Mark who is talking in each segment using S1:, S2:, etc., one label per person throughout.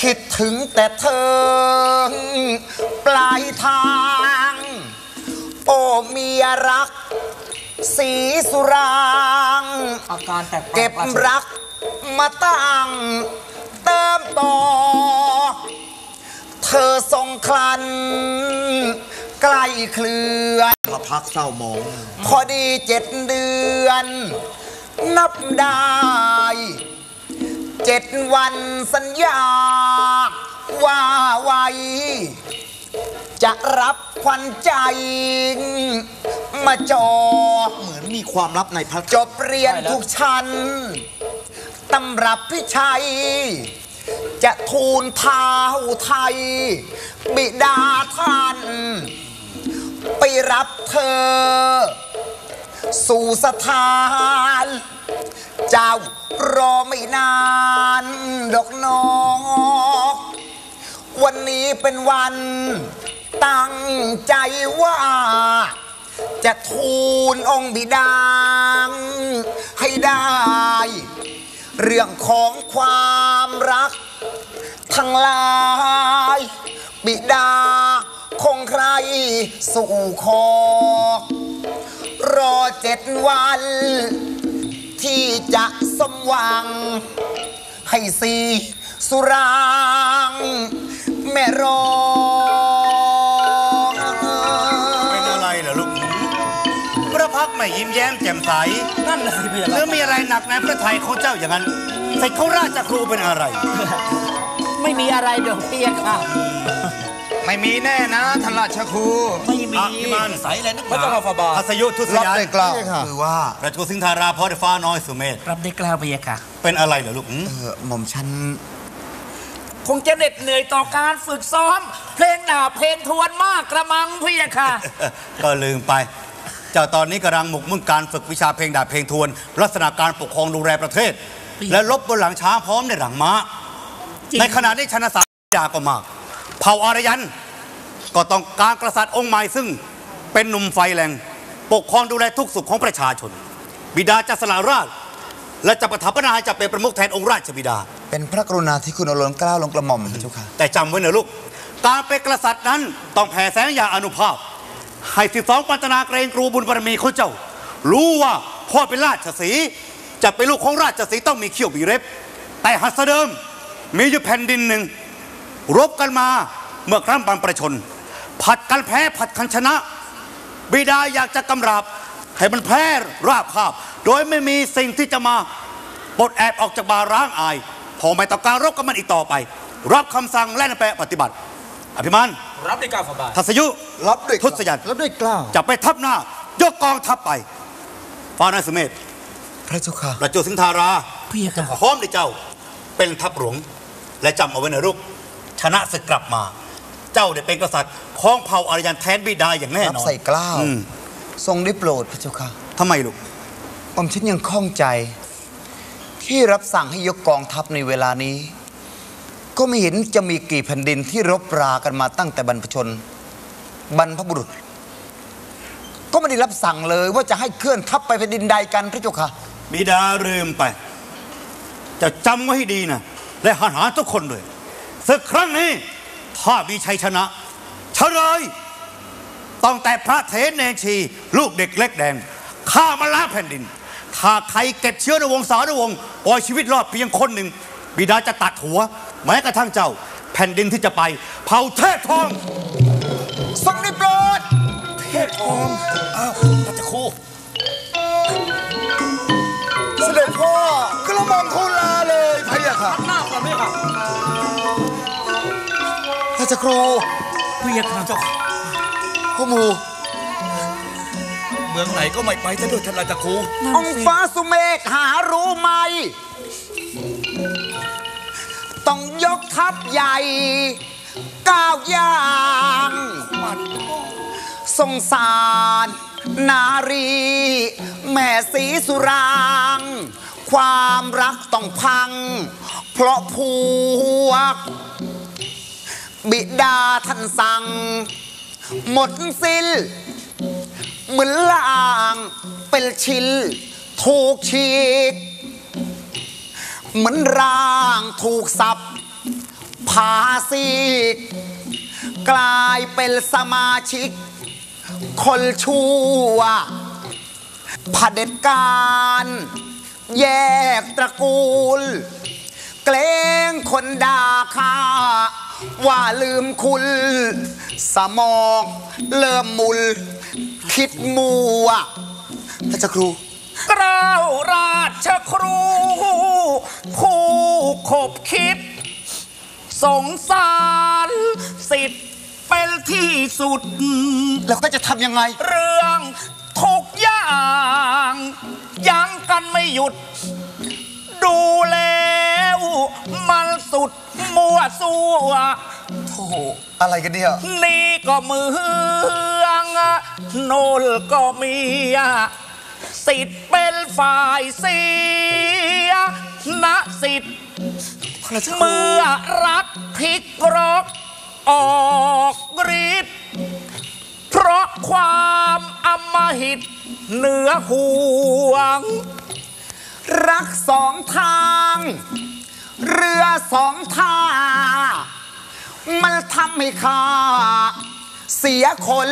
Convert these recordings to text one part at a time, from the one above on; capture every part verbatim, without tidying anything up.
S1: คิดถึงแต่เธอปลายทางโอ้เมียรักสีสุรางอาการแปลกเก็บรักมาตั้งเติมต่อเธอทรงคลันใกล้เคลื่อนพระพักเศร้ามองพอดีเจ็ดเดือนนับได้เจ็ดวันสัญญาว่าไว้จะรับควันใจมาจอเหมือนมีความลับในพระจบเรียนทุกชั้นตำรับพิชัยจะทูลเท้าไทยบิดาท่านไปรับเธอสู่สถานเจ้ารอไม่นานดอกน้องวันนี้เป็นวันตั้งใจว่าจะทูลองค์บิดาให้ได้เรื่องของความรักทั้งหลายบิดาคงใครสู่ขอรอเจ็ดวันที่จะสมหวังให้สีสุรางแม่รอง
S2: เป็นอะไรเหรอลูกพระพักไม่ยิ้มแย้มแจ่มใสนั่นแหละสิพี่หรือมีอะไรหนักในพระทัยของเจ้าอย่างนั้นใส่เขาราชครูเป็นอะไร
S3: ไม่มีอะไรเดี๋ยวเพียงค่ะ
S4: ไม่มีแน่นะท่านราชครู
S3: ไม่มี
S2: มันใสอะไรนักหนา
S4: พระเจ้าฟาบาท
S2: ทัศยุทุสยาน
S1: ได้กล่าวคือว่า
S2: ราชโกสินทาราพอได้ฟ้าน้อยสุเมธ
S3: รับได้กล่าวเพียงค่ะ
S2: เป็นอะไรเหรอลูก
S1: เออหม่อมฉัน
S3: คงจะเหน็ดเหนื่อยต่อการฝึกซ้อมเพลงดาบเพลงทวนมากกระมังเพียงค่ะ
S2: ก็ลืมไปเจ้าตอนนี้กำลังหมกมุ่นการฝึกวิชาเพลงดาบเพลงทวนลักษณะการปกครองดูแลประเทศและลบบนหลังช้างพร้อมในหลังม้าในขณะนี้ชนะสายาก็มากเผ่าอารยันก็ต้องการกษัตริย์องค์ใหม่ซึ่งเป็นหนุ่มไฟแรงปกครองดูแลทุกสุขของประชาชนบิดาจะสละราชและจะประทับนาให้จะเป็นประมุขแทนองค์ราชบิดา
S1: เป็นพระกรุณาที่คุณอรนกล้าวลงกระหม่อมพระเจ้าค่ะ
S2: แต่จำไว้นะลูกการเป็นกษัตริย์นั้นต้องแผ่แสงอย่างอนุภาพให้สิบสองปัตนาเกรงกรูบุญบารมีของเจ้ารู้ว่าพ่อเป็นราชสีห์จะเป็นลูกของราชสีห์ต้องมีเขี้ยวมีเล็บแต่หัสเดิมมีอยู่แผ่นดินหนึ่งรบกันมาเมื่อครั้งบางประชนผัดกันแพ้ผัดกันชนะบิดาอยากจะกำราบให้มันแพ้ราบคาบโดยไม่มีสิ่งที่จะมาปลดแอบออกจากบาร้างอายพอไม่ต้องการรบกับมันอีกต่อไปรับคำสั่งและนำไปปฏิบัติอภิมัน
S4: รับด้วยกล้าวฝ่าบาท
S2: ทัศยุ
S1: รับด้วย
S2: ทุสยัน
S1: รับด้วยกล้าว
S2: จะไปทับหน้ายกกองทัพไปฟ้านาสุเมธ
S1: พระเจ้าค่ะ
S2: ราชโกสินทารา
S3: พี่ค่ะ
S2: พร้อมด้วยเจ้าเป็นทัพหลวงและจำเอาไว้นะลูกชนะศึกกลับมาเจ้าได้เป็นกษัตริย์ของเผ่าอารยันแทนบิดาอย่างแน่นอนรับ
S1: ใส่กล้าวทรงได้โปรดพระเจ้าค่ะ
S2: ทำไมลูก
S1: ผมฉันยังข้องใจที่รับสั่งให้ยกกองทัพในเวลานี้ก็ไม่เห็นจะมีกี่แผ่นดินที่รบรากันมาตั้งแต่บรรพชนบรรพบุรุษก็ไม่ได้รับสั่งเลยว่าจะให้เคลื่อนทัพไปแผ่นดินใดกันพระเจ้าค่ะ
S2: บิดาลืมไปจะจำไว้ให้ดีนะและหาหาทุกคนด้วยศึกครั้งนี้ถ้ามีชัยชนะเฉลยต้องแต่พระเถรเนชีลูกเด็กเล็กแดงข้ามาล้าแผ่นดินถ้าใครเก็บเชื้อในวงศาในวงปล่อยชีวิตรอดเพียงคนหนึ่งบิดาจะตัดหัวแม้กระทั่งเจ้าแผ่นดินที่จะไปเผ่าเทพทอง
S1: ทรงได้โปรด
S2: เทพทองอ้าวราชครู
S1: เสด็จพ่อกระหม่อมทูลลาเลยพะยะค่ะ
S4: หน้าก่อนไหมครับ
S1: ราชครู
S3: พะยะค่ะเจ้า
S1: พ่อหมู่
S4: เมืองไหนก็ไม่ไปซะด้วยท่านราชครู
S1: องค์ฟ้าสุเมธหารู้ไหมต้องยกทัพใหญ่ก้าวย่างสงสารนารีแม่ศรีสุรางความรักต้องพังเพราะพวกบิดาท่านสั่งหมดสิ้นเหมือนล่างเป็นชิ้นถูกฉีกเหมือนร่างถูกสับพาซีกกลายเป็นสมาชิกคนชั่วเผด็จการแยกตระกูลเกรงคนด่าข้าว่าลืมคุณสมองเริ่มมุลคิดมัวพระเจ้าครู
S4: กล้าวราชครูผู้ขบคิดสงสารสิทธิ์เป็นที่สุด
S1: แล้วก็จะทำยังไง
S4: เรื่องทุกอย่างยังกันไม่หยุดดูแล้วมันสุดมัวซัว
S1: โธ่อะไรกันเนี่ย
S4: นี่ก็เมืองโน่นก็มีสิทธิ์เป็นฝ่ายเสียนะสิทธิ์เมื่อรักพลิกร็อกออกฤทธิ์เพราะความอำมหิตเหนือห่วง
S1: รักสองทางเรือสองท่ามันทำให้ข้าเสียคน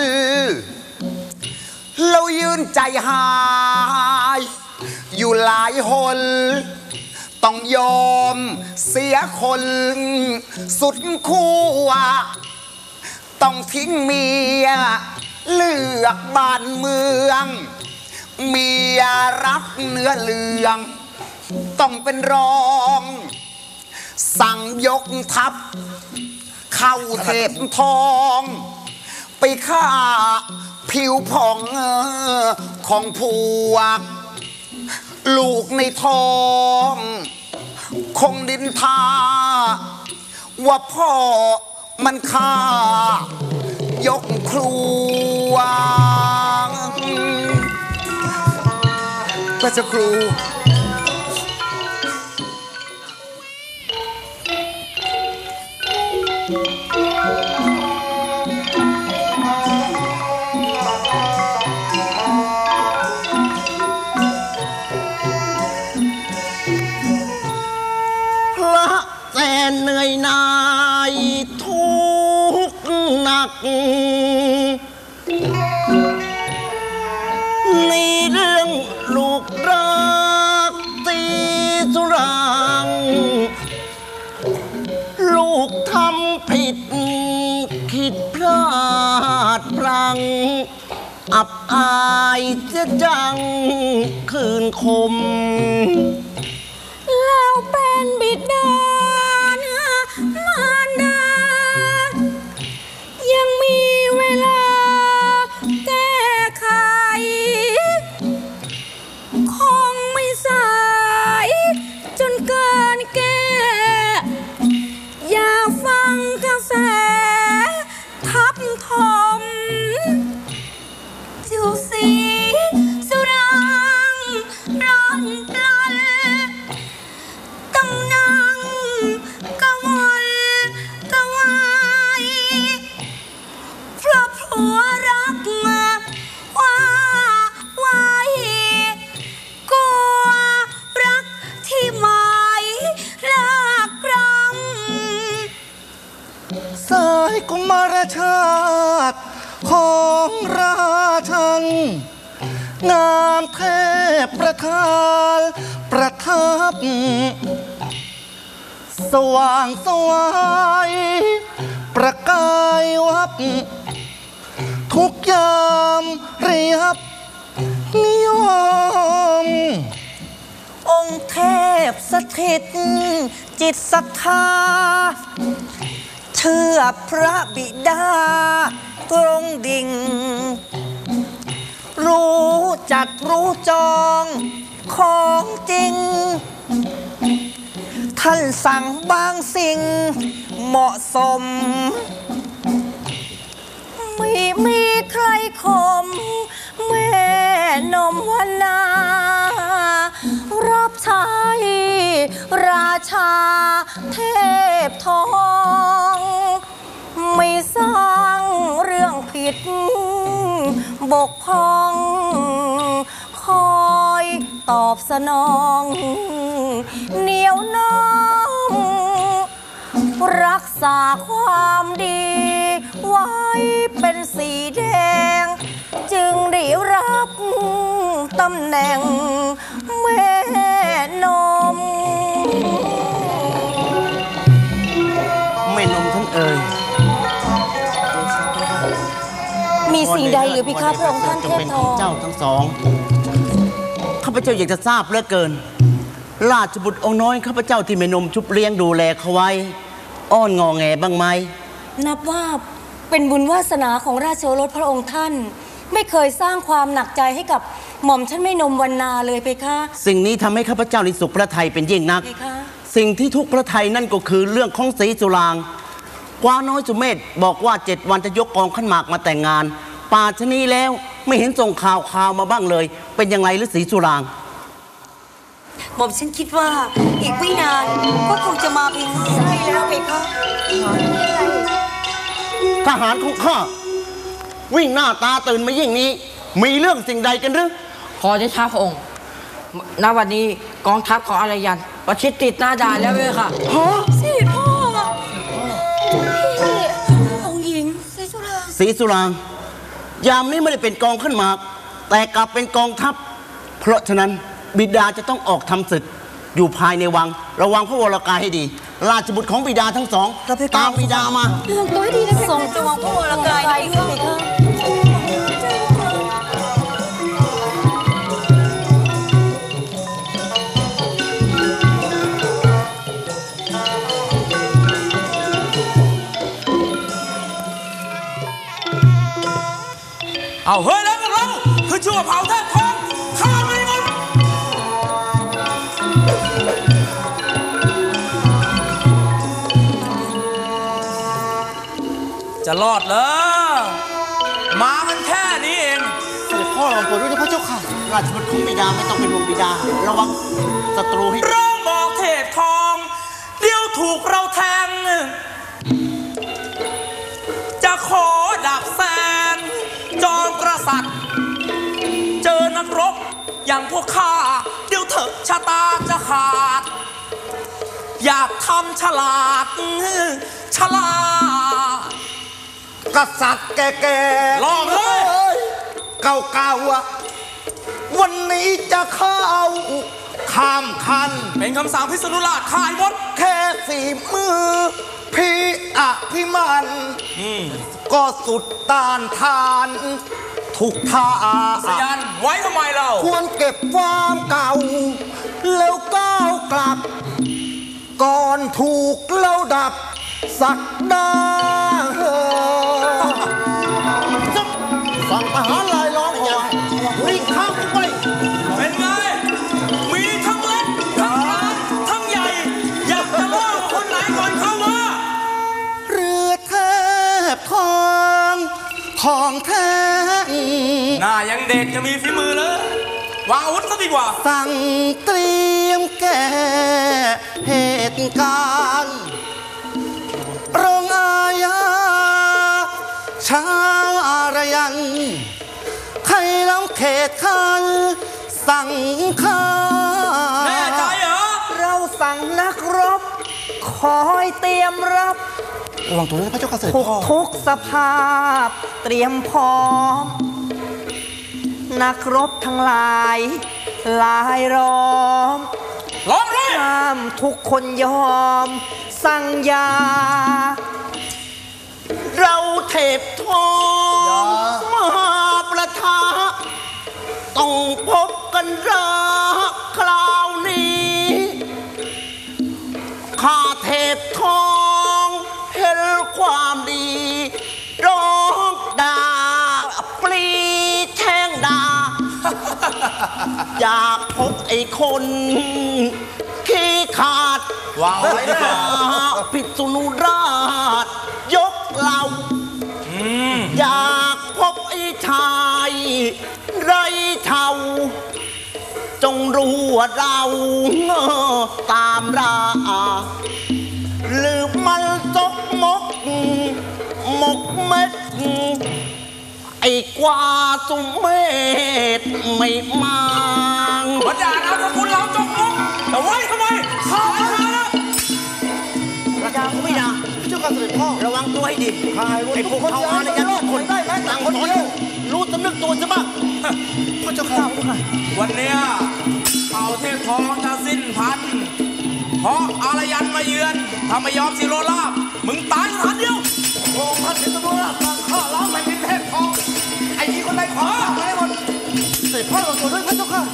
S1: เรายืนใจหายอยู่หลายหนต้องยอมเสียคนสุดคู่ต้องทิ้งเมียเลือกบ้านเมืองเมียรักเนื้อเหลืองต้องเป็นรองสั่งยกทัพเข้าเทพทองไปฆ่าผิวผ่องของพวกลูกในท้องคงดินทาว่าพ่อมันฆ่ายกครัวพระเจ้าครู
S5: เหนื่อยหน่ายทุกข์หนักในเรื่องลูกรักตีสุรังลูกทำผิดคิดพลาดพลังอับอายจะจังคืนคม
S6: แล้วเป็นบิดามารดายังมีเวลาแก้ไขคงไม่สายจนเกินแก้อย่าฟังกระแสทับถมจูสีสุรังร้อนรันกำนังกะวลกะวายเพราะผัวรักมาว่าไว้กลัวรักที่หมายลากรัง
S5: สายกุมารชาติของราชันงามเทพประทานประทับสว่างสวายประกายวับทุกยามเรียบนิยมองค์เทพสถิตจิตศรัทธาเชื่อพระบิดาตรงดิ่งรู้จักรู้จองของจริงท่านสั่งบางสิ่งเหมาะสม
S6: ไม่มีใครข่มแม่นมวนารับใช้ราชาเทพทองไม่สร้างเรื่องผิดบกพร่องคอยตอบสนองเหนียวน้อมรักษาความดีไว้เป็นสีแดงจึงได้รับตำแหน่งแม่นม
S5: แม่นมท่านเอ่ย
S6: มีสิ่งใดหรือพี่ข้าพระองค์ท่านเทพทอง
S5: เจ้าทั้งสองข้าพเจ้าอยากจะทราบเหลือเกินราชบุตรองค์น้อยข้าพเจ้าที่แม่นมชุบเลี้ยงดูแลเขาไว้อ้อนงอแงบ้างไหม
S6: นับว่าเป็นบุญวาสนาของราชโอรสพระองค์ท่านไม่เคยสร้างความหนักใจให้กับหม่อมฉันไม่นมวรรณาเลยเพคะ
S5: สิ่งนี้ทำให้ข้าพเจ้าในสุขพระทัยเป็นยิ่งนักสิ่งที่ทุกพระทัยนั่นก็คือเรื่องของศรีสุรางค์กวาน้อยสุเมธบอกว่าเจ็ดวันจะยกกองขันหมากมาแต่งงานป่าชะนี้แล้วไม่เห็นส่งข่าวข่าวมาบ้างเลยเป็นยังไงหรือศรีสุรางค์
S6: หม่อมฉันคิดว่าอีกไม่นานก็คงจะมาเพคะใช่แล้วเพคะ
S5: ทหารของข้าวิ่งหน้าตาตื่นมายิ่งนี้มีเรื่องสิ่งใดกันหรือ
S7: ขอเดชะพระองค์ณวันนี้กองทัพของอารยันประชิดติดหน้าด่านแล้วเลยค่ะ
S5: ฮะ
S6: สิพ่อพี่องค์หญิงศรีสุรางค์
S5: ศรีสุรางค์ยามนี้ไม่ได้เป็นกองขันหมากแต่กลับเป็นกองทัพเพราะฉะนั้นบิดาจะต้องออกทำศึกอยู่ภายในวังระวังพระวรกายให้ดีราชบุตรของบิดาทั้งสองตามบิดามา
S6: เรื่องตัวให้ดีนะส่งระวังพระวรกายด้วยเพคะ
S3: เอาเฮ้ยแล้วกันเราคือชั่วเผาแทบทองข้าไม่งดจะรอดเหรอมามันแค่นี้เอง
S5: เสด็จพ่อระวังตัวด้วยนะพระเจ้าค่ะราชบุตรของบิดาไม่ต้องเป็นห่วงบิดาระวังศัตรูให้
S3: ร้องบอกเทพทองเดี๋ยวถูกเราแทงจะขอดับแสนจอมกษัตริย์เจอนักรบอย่างพวกข้าเดี๋ยวเถอะชะตาจะขาดอยากทำฉลาดฉลาด
S2: กษัตริย์แก่ๆ
S3: ลองเลย
S2: เก่าๆวันนี้จะเข้าข้ามคัน
S3: เป็นคำสั่งพิษณุราชขายหมด
S2: แค่สี่มือพี่อะพี่มันก็สุดต้านทานทุกท่า
S3: สยันไว้ทำไมเรา
S2: ควรเก็บความเก่าแล้วก้าวกลับก่อนถูกเล่าดับสักดาสั่งทหารลายล้อมหอยวิ่งข้ามไป
S3: เป็นไงมีทั้งเล็กทั้งกลางทั้งใหญ่อยากจะล่าคนไหนก่อนเข้ามา
S2: เรือแทบทองทองแท้
S3: หน้ายังเด็กจะมีฝีมือเลยวางอาวุธซะดีกว่า
S2: สั่งเตรียมแก้เหตุการณ์โรงอาญาชาวอารยันใครเล่าเขตคันสั่งข้า
S3: แน่ใจเหรอ
S2: เราสั่งนักรบคอยเตรียมรับระวังตัวด้วยพระเจ้าข้าเสด็จพ่อทุกสภาพเตรียมพร้อมนักรบทั้งหลายลายล้อม
S3: ล้อมเลย
S2: ห้ามทุกคนยอมสั่งยาเราเทพทองมหาประทาต้องพบกันรักคราวนี้ข้าเทพทองเห็นความดีร้องด่าปลีแช่งด่าอยากพบไอ้คนขี้ขาด
S3: วางไว้นะ
S2: พิษณุราชยกเราอยากพบไอ้ชายไรเทาจงรู้ว่าเราตามราหรือมันจกมกหมกเม็ดไอ้กว่าสุเมธไม่มา
S3: บรรดาเราสกุลเราจกมกแต่ไว้ทำไมข้ามาแล้ว
S5: พระเจ้าไม่ได้เสด็จพ่อ
S4: ระวังตัวให้ดี
S5: ข้าให้ไอ้พวกเขาอารยันทุกคนได้แม้แต่คนเดียวรู้สำนึกตัวใช่ไหมพระเจ้าข้าพระเจ้าข้า
S3: วันเนี้ยเอาเทพทองจะสิ้นพันเพราะอารยันมาเยือนถ้าไม่ยอมสิโรลาบมึงตายสถานเดียว
S5: โอ้พระสิทธิ์ตัวละข้าล้างแผ่นดินเทพทองไอ้นี่คนใดขอข้าไปหมดเสด็จพ่อระวังตัวด้วยพระเจ้าข้า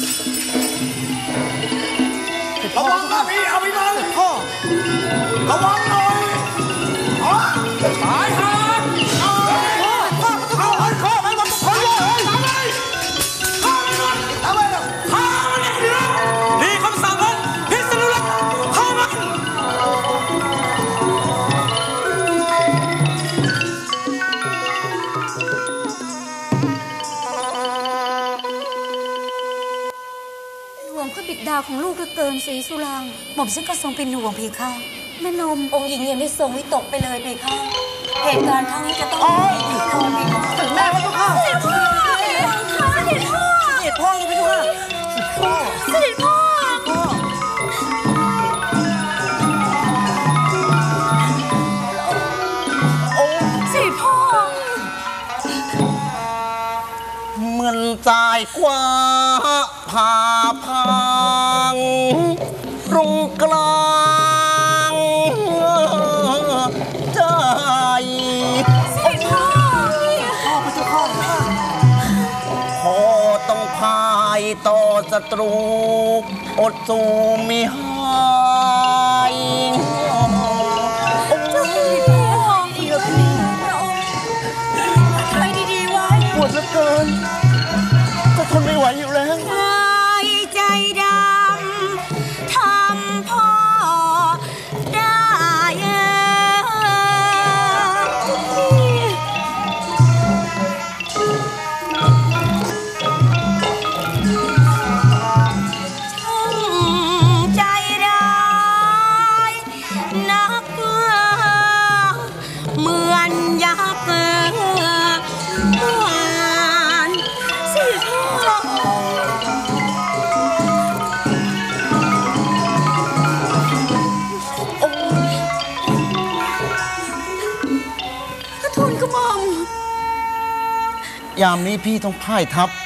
S5: ระวังนะพี่เอาไปมาเสด็จพ่อระวังหน่อยอ๋อ
S3: ตายฮะ
S5: เอาพ่อพ่อพ่อพ่อไปหมดทุกคนเลยทำไม
S3: ฆ่ามันก่อน
S5: ทำไมล่ะ
S3: ฆ่ามันอย่างเดียวนี่คำสั่งของพิษณุโลกฆ่ามัน
S6: ห่วงพระบิดาของลูกเหลือเกินศรีสุรางค์หม่อมฉันก็ทรงเป็นห่วงเพคะแม่นมองค์หญิงยังได้ทรงวิตกไปเลยเพคะเหตุการณ์ครั้งนี้จะต้องมีอีกคนเพคะ
S5: ถึงแม่พระเจ้าข้า
S6: เสด็จพ่อเสด็จพ่อ
S5: เสด็จพ่อเลยพระเจ้าข้าพ่อ
S6: เสด็จพ่อ
S5: พ่อ
S6: เสด็จพ่อ
S5: เหมือนสายกว่าผ่าพังตรงกลางใจ
S6: เสด็จพ่อ
S5: พ่อพระเจ้าข้าพอต้องพายต่อศัตรูอดสู้มิหาย
S6: เจ้าเสด็จพ่ออีกแล้วพระองค์ใครดีๆไว้
S5: ปวดเหลือเกินก็ทนไม่ไหวอยู่แล้ว
S6: ใครใจดำทำพ่อได้เอ่ยช่างใจร้ายนักเหมือนยักษ์หวานสิพ่อ พระทูลกระหม่อม
S5: ยามนี้พี่ต้องพ่ายทัพ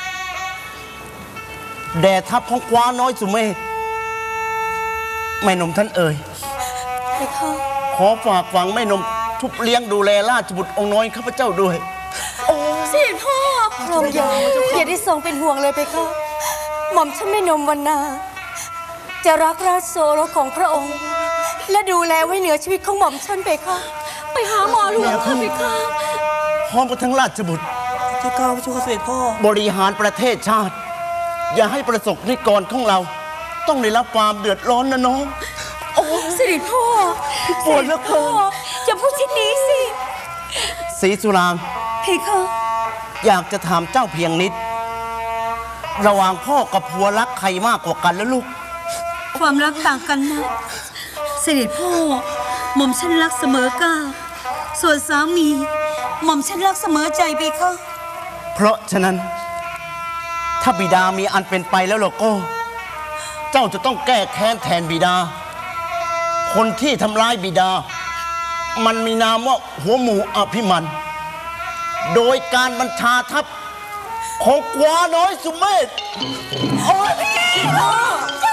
S5: แด่ทัพของกว้าน้อยสุเมธแม่นมท่านเอ่ย
S6: เพคะ
S5: ขอฝากฝังแม่นมทุบเลี้ยงดูแลราชบุตรองค์น้อยข้าพเจ้าด้วย
S6: เสด็จพ่อพระองค์อย่าอย่าได้ทรงเป็นห่วงเลยเพคะหม่อมฉันแม่นมวรรณาจะรักราชโสรสของพระองค์ และดูแลไว้เหนือชีวิตของหม่อมฉันเพคะไปหาหมอหลวงเถอะเพคะ
S5: พร้อมกับทั้งราชบุตร
S7: เจ้าก้าวพระเจ้าเสด็จพ่อ
S5: บริหารประเทศชาติ อย่าให้ประสบนิกรของเรา ต้องได้รับความเดือดร้อนนะน้อง
S6: โอ้เสด็จพ่อ
S5: ปวดเหลือเกิน
S6: สด็จพ่ออย่าพูดเช่นนี้สิ
S5: ศรีสุรางค์
S6: เพคะ
S5: อยากจะถามเจ้าเพียงนิด ระหว่างพ่อกับผัวรักใครมากกว่ากันแล้วลูก
S6: ความรักต่างกันนะเสด็จพ่อหม่อมฉันรักเสมอก้าวส่วนสามีหม่อมฉันรักเสมอใจเพคะ
S5: เพราะฉะนั้น ถ้าบิดามีอันเป็นไปแล้วเราก็ เจ้าจะต้องแก้แค้นแทนบิดา คนที่ทำร้ายบิดา มันมีนามว่าหัวหมูอภิมัน โดยการบัญชาทัพของกวาน้อยสุเมธโอ้ย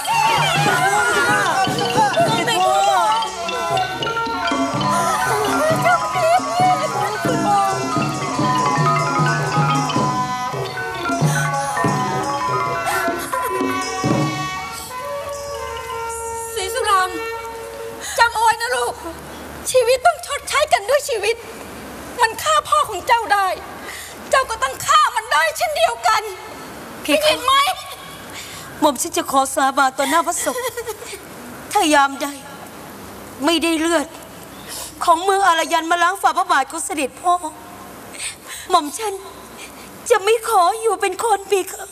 S6: ศรีสุรางค์จำเอาไว้นะลูก ชีวิตต้องชดใช้กันด้วยชีวิต มันฆ่าพ่อของเจ้าได้ เจ้าก็ต้องฆ่ามันได้เช่นเดียวกันพี่เห็นไหมหม่อมฉันจะขอสาบานต่อหน้าพระศพถ้ายามใดไม่ได้เลือด ของเมืองอารยันมาล้างฝ่าพระบาทของเสด็จพ่อหม่อมฉันจะไม่ขออยู่เป็นคนพี่ค่ะ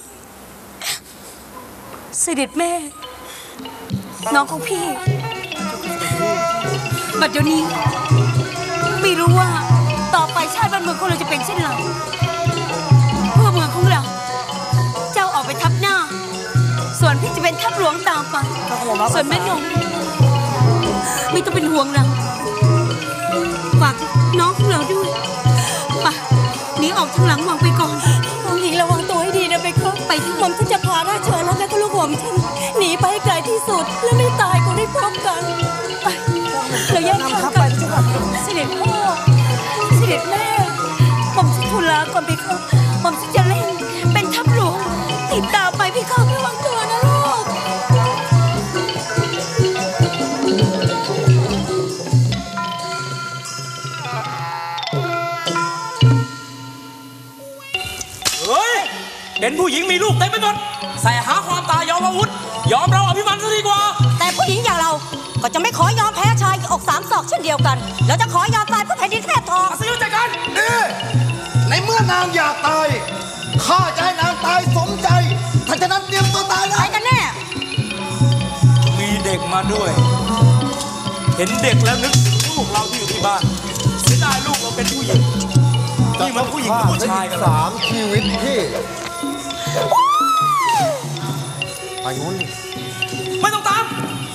S6: เสด็จแม่ น้องของพี่บัดเดี๋ยวนี้ไม่รู้ว่าต่อไปชาติบ้านเมืองของเราจะเป็นเช่นไรเพื่อเมืองของเรา เจ้าออกไปทับหน้า ส่วนพี่จะเป็นทัพหลวงตามไปส่วนแม่นงไม่ต้องเป็นห่วงเราน้องของเราด้วยไปหนีออกทางหลังวังไปก่อน
S8: องค์หญิงระวังตัวให้ดีนะไปครับไปหม่อมฉันจะพาราชโอรสและก็ลูกหม่อมฉันหนีไปให้ไกลที่สุดและไม่ตายก็ได้พบกันไปเราแยกทางกันเสด็จพ่อเสด็จแม่หม่อมฉันทูลลาก่อนไปครับหม่อมฉันจะเล่นเป็นทัพหลวงติดตามไปพี่ครับระวังตัวนะลูก
S3: เป็นผู้หญิงมีลูกเต็มไปหมดใส่หาความตายยอมอาวุธยอมเราอภิมันซะดีกว่า
S8: แต่ผู้หญิงอย่างเราก็จะไม่ขอยอมแพ้ชายอกสามศอกเช่นเดียวกันเราจะขอยอมตายเพื่อแผ่นดินเทพทอง
S3: สิวจัดการ
S5: นี่ในเมื่อนางอยากตายข้าจะให้นางตายสมใจถ้าฉะนั้นเตรียมตัวตายแล้ว
S8: ใครกันแน่
S3: มีเด็กมาด้วยเห็นเด็กแล้วนึกถึงลูกเราที่อยู่ที่บ้านเสียดายลูกเราเป็นผู้หญิงนี่มันผู้หญิงกับผู้ชายกัน
S5: สามชีวิตพี่ไปนู้น
S3: ไม่ต้องตาม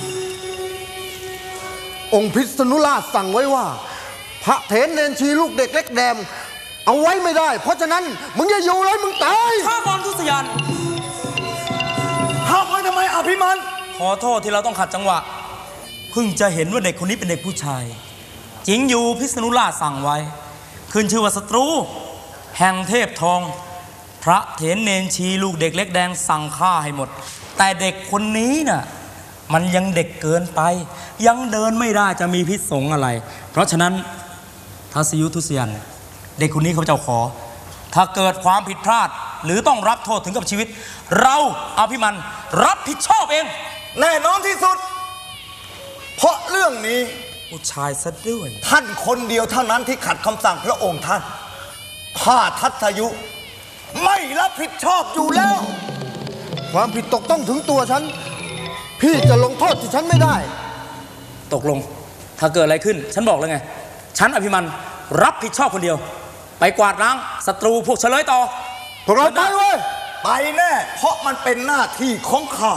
S5: องค์พิษณุราชสั่งไว้ว่าพระเถรเนรชีลูกเด็กเล็กแดมเอาไว้ไม่ได้เพราะฉะนั้นมึงอย่าอยู่เลยมึงตาย
S3: ข้าก่อนทุสยัน
S5: ห้ามไว้ทำไมอภิมัน
S3: ขอโทษที่เราต้องขัดจังหวะเพิ่งจะเห็นว่าเด็กคนนี้เป็นเด็กผู้ชายจริงอยู่พิษณุราชสั่งไว้ขึ้นชื่อว่าศัตรูแห่งเทพทองพระเถรเนรชีลูกเด็กเล็กแดงสั่งฆ่าให้หมดแต่เด็กคนนี้น่ะมันยังเด็กเกินไปยังเดินไม่ได้จะมีพิษสงอะไรเพราะฉะนั้นทัศยุทุสยันเด็กคนนี้เขาเจ้าขอถ้าเกิดความผิดพลาดหรือต้องรับโทษถึงกับชีวิตเราอภิมันรับผิดชอบเอง
S5: แน่นอนที่สุดเพราะเรื่องนี้
S3: ผู้ชายซะด้วย
S5: ท่านคนเดียวเท่านั้นที่ขัดคำสั่งพระองค์ท่านข้าทัศยุไม่รับผิดชอบอยู่แล้วความผิดตกต้องถึงตัวฉันพี่จะลงโทษที่ฉันไม่ได้
S3: ตกลงถ้าเกิดอะไรขึ้นฉันบอกแล้วไงฉันอภิมันรับผิดชอบคนเดียวไปกวาดล้างศัตรูพวกเฉลยต่อ
S5: พวกเราไปเว้ยไปแน่เพราะมันเป็นหน้าที่ของข้า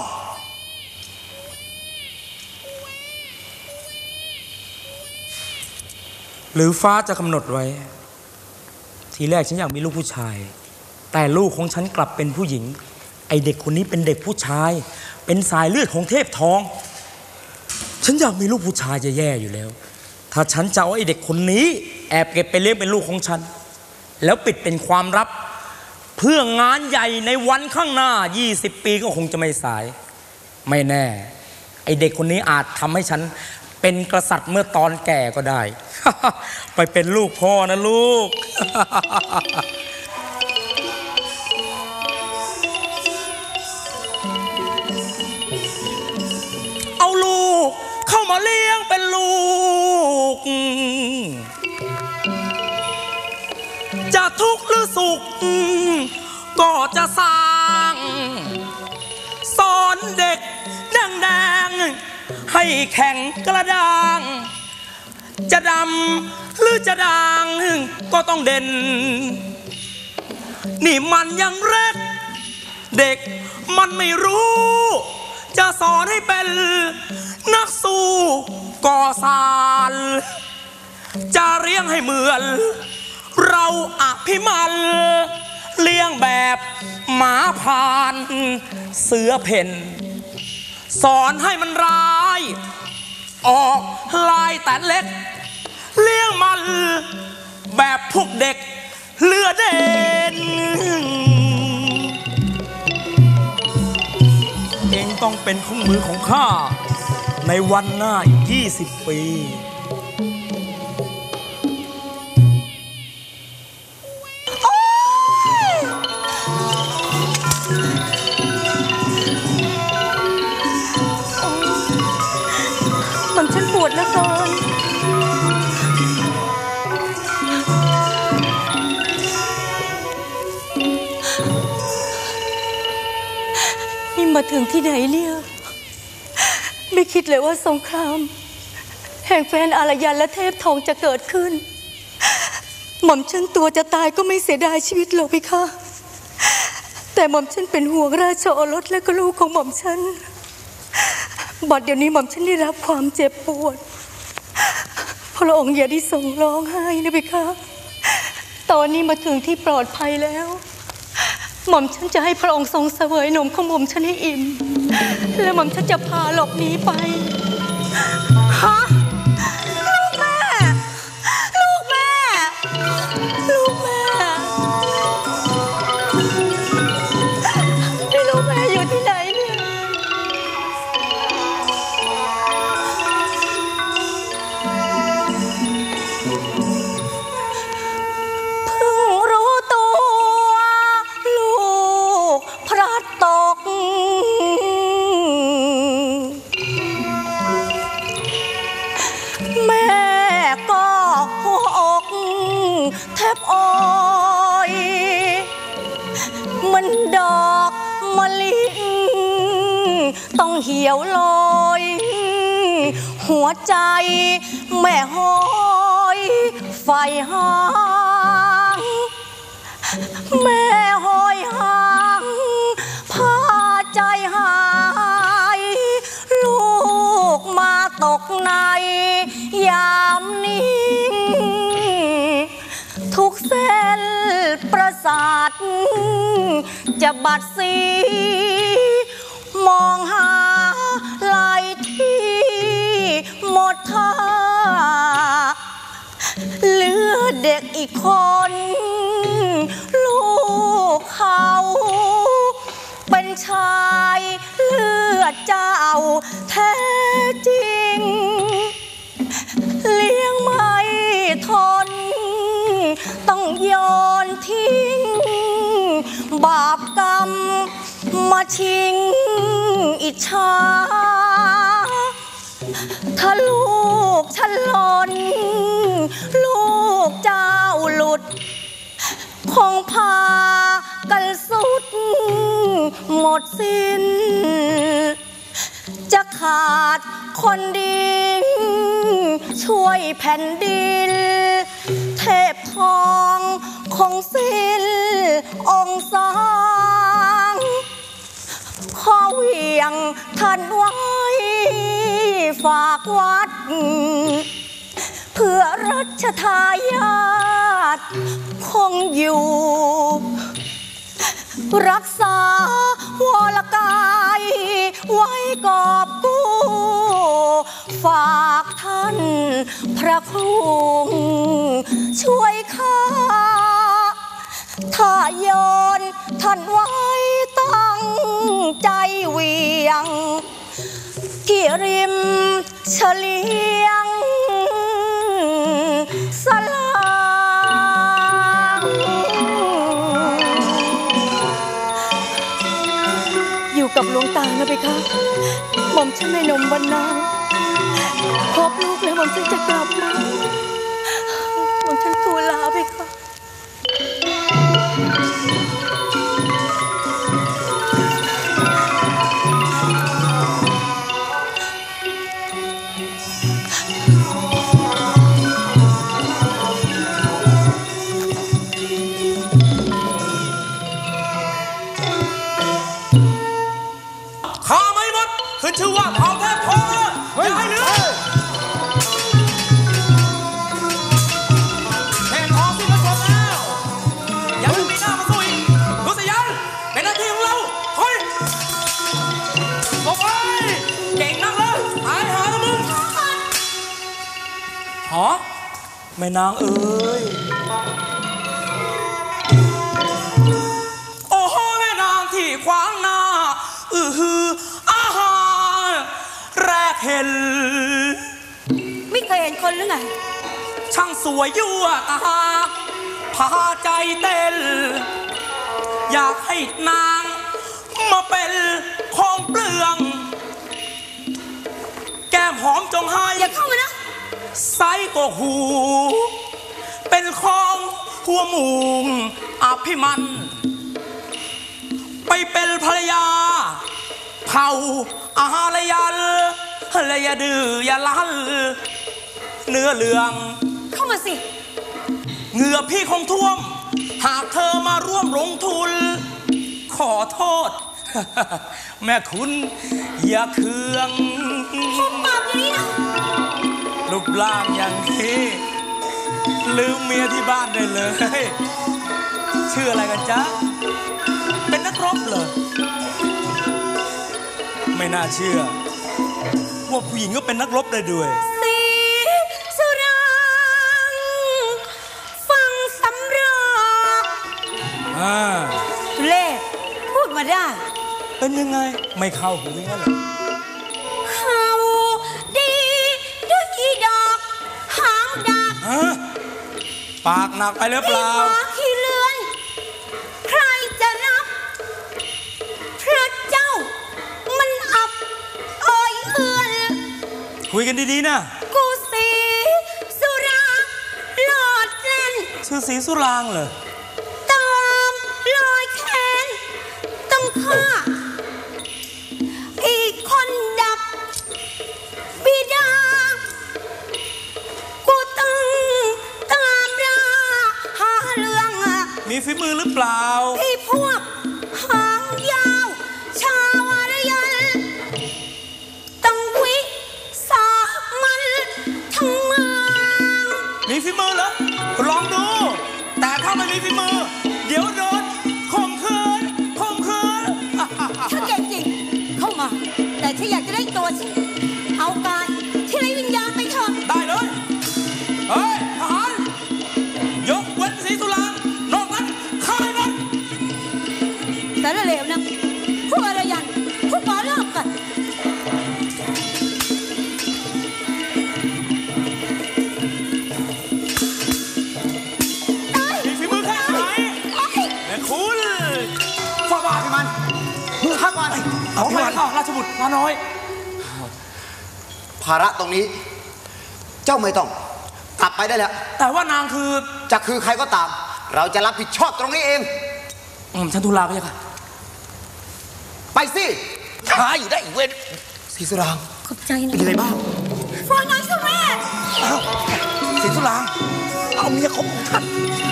S3: หรือฟ้าจะกำหนดไว้ทีแรกฉันอยากมีลูกผู้ชายแต่ลูกของฉันกลับเป็นผู้หญิงไอเด็กคนนี้เป็นเด็กผู้ชายเป็นสายเลือดของเทพทองฉันอยากมีลูกผู้ชายจะแย่อยู่แล้วถ้าฉันจะเอาไอเด็กคนนี้แอบเก็บไปเลี้ยงเป็นลูกของฉันแล้วปิดเป็นความลับเพื่องานใหญ่ในวันข้างหน้ายี่สิบปีก็คงจะไม่สายไม่แน่ไอเด็กคนนี้อาจทำให้ฉันเป็นกษัตริย์เมื่อตอนแก่ก็ได้ ไปเป็นลูกพ่อนะลูก เอาลูกเข้ามาเลี้ยงเป็นลูกจะทุกข์หรือสุขก็จะสร้างสอนเด็กแดงๆให้แข็งกระด้างจะดำหรือจะด่างก็ต้องเด่นนี่มันยังเล็กเด็กมันไม่รู้จะสอนให้เป็นนักสู้ก่อสารจะเลี้ยงให้เหมือนเราอภิมันเลี้ยงแบบหมาพานเสือเพ่นสอนให้มันร้ายออกลายแต่เล็กเลี้ยงมันแบบพวกเด็กเลือเด่นเองต้องเป็นของมือของข้าในวันหน้าอีกยี่สิบปี
S8: มันฉันปวดเหลือเกินนี่มาถึงที่ไหนเนี่ยไม่คิดเลยว่าสงครามแห่งแฟนอารยันและเทพทองจะเกิดขึ้นหม่อมฉันตัวจะตายก็ไม่เสียดายชีวิตหรอกพี่คะแต่หม่อมฉันเป็นห่วงราชโอรสและก็ลูกของหม่อมฉันบัดเดี๋ยวนี้หม่อมฉันได้รับความเจ็บปวดพระองค์อย่าได้ทรงร้องไห้นะเพคะตอนนี้มาถึงที่ปลอดภัยแล้วหม่อมฉันจะให้พระองค์ทรงเสวยนมของหม่อมฉันให้อิ่มแล้วหม่อมฉันจะพาหลบหนีไปฮะลูกแม่ลูกแม่ลูกแม่นี่ลูกแม่อยู่ที่ไหนเนี่ยเพิ่งรู้ตัวลูกพลัดตกแม่ก็หัวอกแทบอ่อยมันดอกมะลิต้องเหี่ยวลอยหัวใจแม่ห้อยไฟหางแม่ห้อยหางพาใจหายลูกมาตกในยามนี้ทุกเส้นประสาทจะบัดสีมองหาลายที่หมดท่าเหลือเด็กอีกคนลูกเขาเป็นชายเลือดเจ้าแท้จริงเลี้ยงไม่ทนต้องโยนทิ้งบาปกรรมมาชิงอิจฉาถ้าลูกฉันหล่นลูกเจ้าหลุดคงพากันสุดหมดสิ้นจะขาดคนดีช่วยแผ่นดินเทพทองคงสิ้นองค์สางขอเวียงท่านไว้ฝากวัดเพื่อรัชทายาทคงอยู่รักษาวรกายไว้กอบกู้ฝากท่านพระครูช่วยข้าถ้าโยนท่านไว้ตั้งใจเวียงที่ริมเฉลียงสลางอยู่กับหลวงตานะเพคะหม่อมฉันในนมวันนาพบลูกแล้วหม่อมฉันจะกลับมาหม่อมฉันทูลลาเพคะ
S3: ข้าไม่หมดขึ้นชื่อว่าเผ่าแทบทองเลยอย่าให้เหลือแทบทองสิ้นประสบแล้วยังไม่มีหน้ามาสู้อีกดูสิยันเป็นหน้าที่ของเราเฮ้ยบอกไปเก่งนักเลยหายหาแล้วมึงฮะแม่นางเอ้ยโอ้โหแม่นางที่ขวางหน้าอือฮืออาหารแรกเห็น
S8: ไม่เคยเห็นคนหรือไง
S3: ช่างสวยยั่วตาพาใจเต้นอยากให้นางมาเป็นของเปลืองแก้มหอมจงให้
S8: อย่าเข้ามานะ
S3: ไซก็หูเป็นของหัวหมูอภิมันไปเป็นภรรยาเผาอาหารยันเลยอย่าดื้ออย่าลั่นเนื้อเหลือง
S8: เข้ามาสิ
S3: เหงื่อพี่คงท่วมหากเธอมาร่วมลงทุนขอโทษ แม่คุณอย่าเคือง
S8: หุบปากอย่างนี้นะ
S3: รูปร่างอย่างนี้ลืมเมียที่บ้านได้เลยชื่ออะไรกันจ๊ะเป็นนักรบเหรอไม่น่าเชื่อว่าผู้หญิงก็เป็นนักรบได้ด้วย
S6: สีสุรางฟังสำรอก
S3: อ่า
S6: เล่พูดมาได้
S3: เป็นยังไงไม่เข้าหูงั้นเหรอ
S6: เขาดีด้วยอีดอกหางดัก
S3: ปากหนักไปหรือเปล่า
S6: ขี้เลือนใครจะรับพระเจ้ามันอับอ่อยเอือน
S3: คุยกันดีๆนะ
S6: กูสีสุรางหลอดเล่น
S3: ชื่อสีสุรางเหรอ
S6: ตามลอยแขนต้องฆ่าอีกคนดับบิดากูต้องตามราหาเรื่อง
S3: มีฝีมือหรือเปล่า
S6: พี่พวกหางยาวชาวอารยันต้องวิสามันทั้งเมือง
S3: มีฝีมือเหรอลองดูแต่ถ้าไม่มีฝีมือเดี๋ยวโดนข่มขืนข่มขืน
S6: ถ้าเก่งจริงเข้ามาแต่ถ้าอยากจะได้ตัวฉันเอากายที่ไร้วิญญาณไปเถอะ
S3: ได้เลยเฮ้ยทหารยกเว้นสีสุรางนอกนั้นฆ่ามัน
S6: แต่ละเลวนะพวกอารยันพวกหมอเลิกกัน
S3: มีฝีมือแค่ไหนแม่คุณฝ่าบาทพี่มันทักมันเอาไปข้าวราชบุตรมาน้อย
S1: ภาระตรงนี้เจ้าไม่ต้องกลับไปได้แล้ว
S3: แต่ว่านางคือ
S1: จะคือใครก็ตามเราจะรับผิดชอบตรงนี้เอง
S3: อืมฉันทูลลาไปเลยค่ะ
S1: ไปสิ
S4: ช้าอยู่ได้อีกเว้น
S1: สีสุราง
S6: ขอบใจนะ
S1: เป็นยังไงบ้าง
S6: ฟังหน่อยสิแม่
S4: อ้าวสีสุรางเอาเมียของท่าน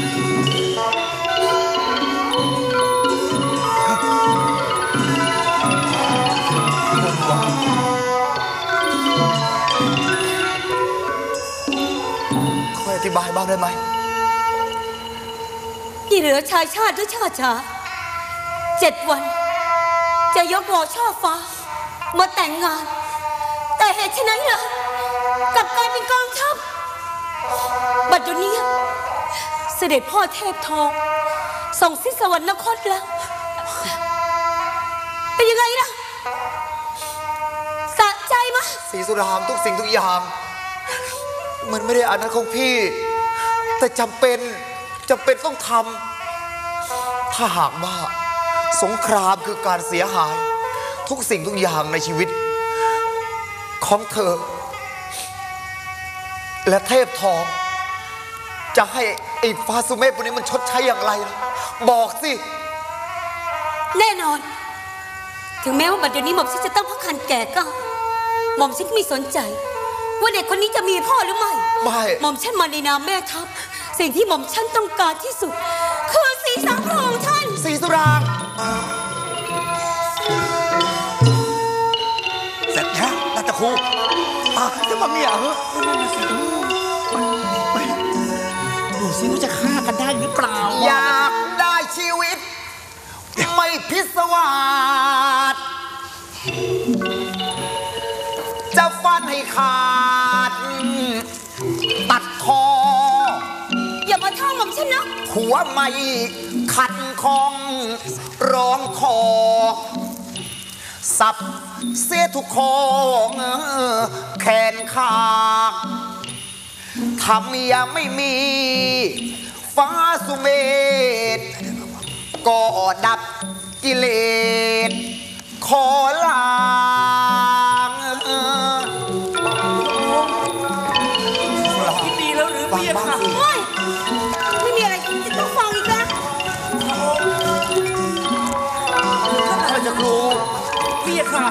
S1: ค่อยอธิบายบ้างได้ไหม
S6: ที่เหลือชายชาติด้วยชาติชาเจ็ดวันจะยกหอช่อฟ้ามาแต่งงานแต่เหตุไฉนล่ะกลับกลายเป็นกองทัพบัดเดี๋ยวนี้เสด็จพ่อเทพทองส่งสิ้นสวรรคตแล้วเป็นยังไงล่ะสะใจมั้ย
S1: สีสุรางทุกสิ่งทุกอย่างมันไม่ได้อานัตของพี่แต่จำเป็นจำเป็นต้องทำถ้าหากว่าสงครามคือการเสียหายทุกสิ่งทุกอย่างในชีวิตของเธอและเทพทองจะให้ไอ้ฟาสุเมธพวกนี้มันชดใช้อย่างไรบอกสิ
S6: แน่นอนถึงแม้ว่าบัดเดี๋ยวนี้หม่อมฉันจะต้องพักคันแก่ก็หม่อมฉันไม่สนใจว่าเด็กคนนี้จะมีพ่อหรือไม่
S1: ไม่
S6: หม่อมฉันมาในนามแม่ทัพสิ่งที่หม่อมฉันต้องการที่สุดคือสีสังพระองค์ท่าน
S1: สีสุราง
S4: เสร็จแล้วราชครูอ่ะจะมาเมียเหรอดูสิว่าจะฆ่ากันได้หรือเปล่า
S1: อยากได้ชีวิตไม่พิศวาสจะฟันให้ขาดตัดคอ
S6: อย่ามาท่องหม่อมฉันนะ
S1: หัวไม่ขัดคองร้องคอสับเสียทุกคอแขนขาดทำยังไม่มีฟ้าสุเมธก็ดับกิเลสขอลาง
S3: คิดดีแล้วหรือพี่ค่ะ
S6: ไม่มีอะไรจะต้องฟังอีกแล้ว
S1: ท่านจะครู
S3: พี่ค่ะ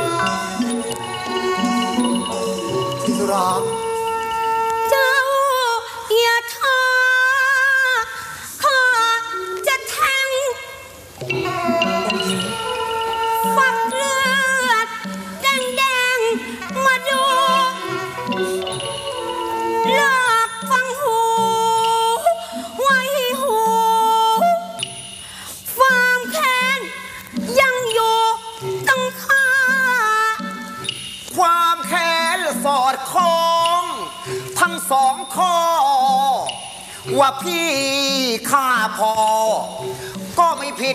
S1: สีสุราง
S6: เจ้าอย่าท้อข้าจะแทงฝักเลือดแดงๆมาดู
S1: พี่ฆ่าพ่อก็ไม่ผิด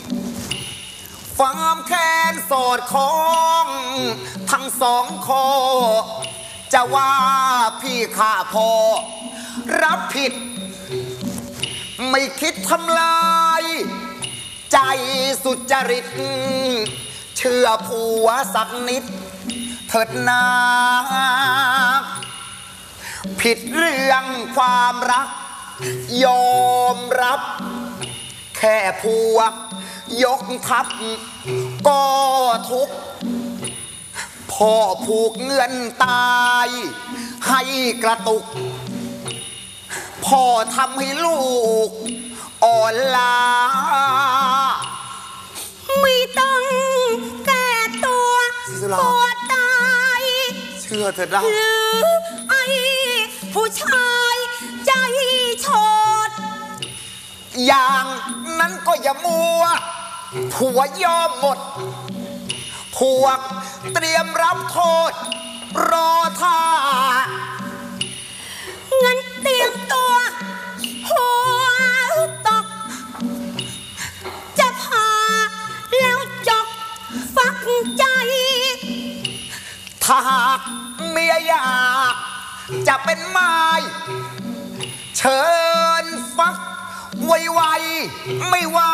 S1: ความแค้นสอดคล้องทั้งสองคอจะว่าพี่ฆ่าพ่อรับผิดไม่คิดทำลายใจสุจริตเชื่อผัวสักนิดเถิดนาผิดเรื่องความรักยอมรับแค่ผัวยกทัพก็ทุกข์พ่อผูกเงื่อนตายให้กระตุกพ่อทำให้ลูกอ่อนล้า
S6: ไม่ต้องแก้ตัวปวดตาย
S1: เชื่อเถอะนะ
S6: หรือไอ้ผู้ชายใจโฉด
S1: อย่างนั้นก็อย่ามัวผัวยอมหมดพวกเตรียมรับโทษรอท่า
S6: งั้นเตรียมตัวหัวตกจะพาแล้วจกฟักใจ
S1: ถ้าหากเมียอยากจะเป็นไม้เชิญฟักไวๆไม่ว่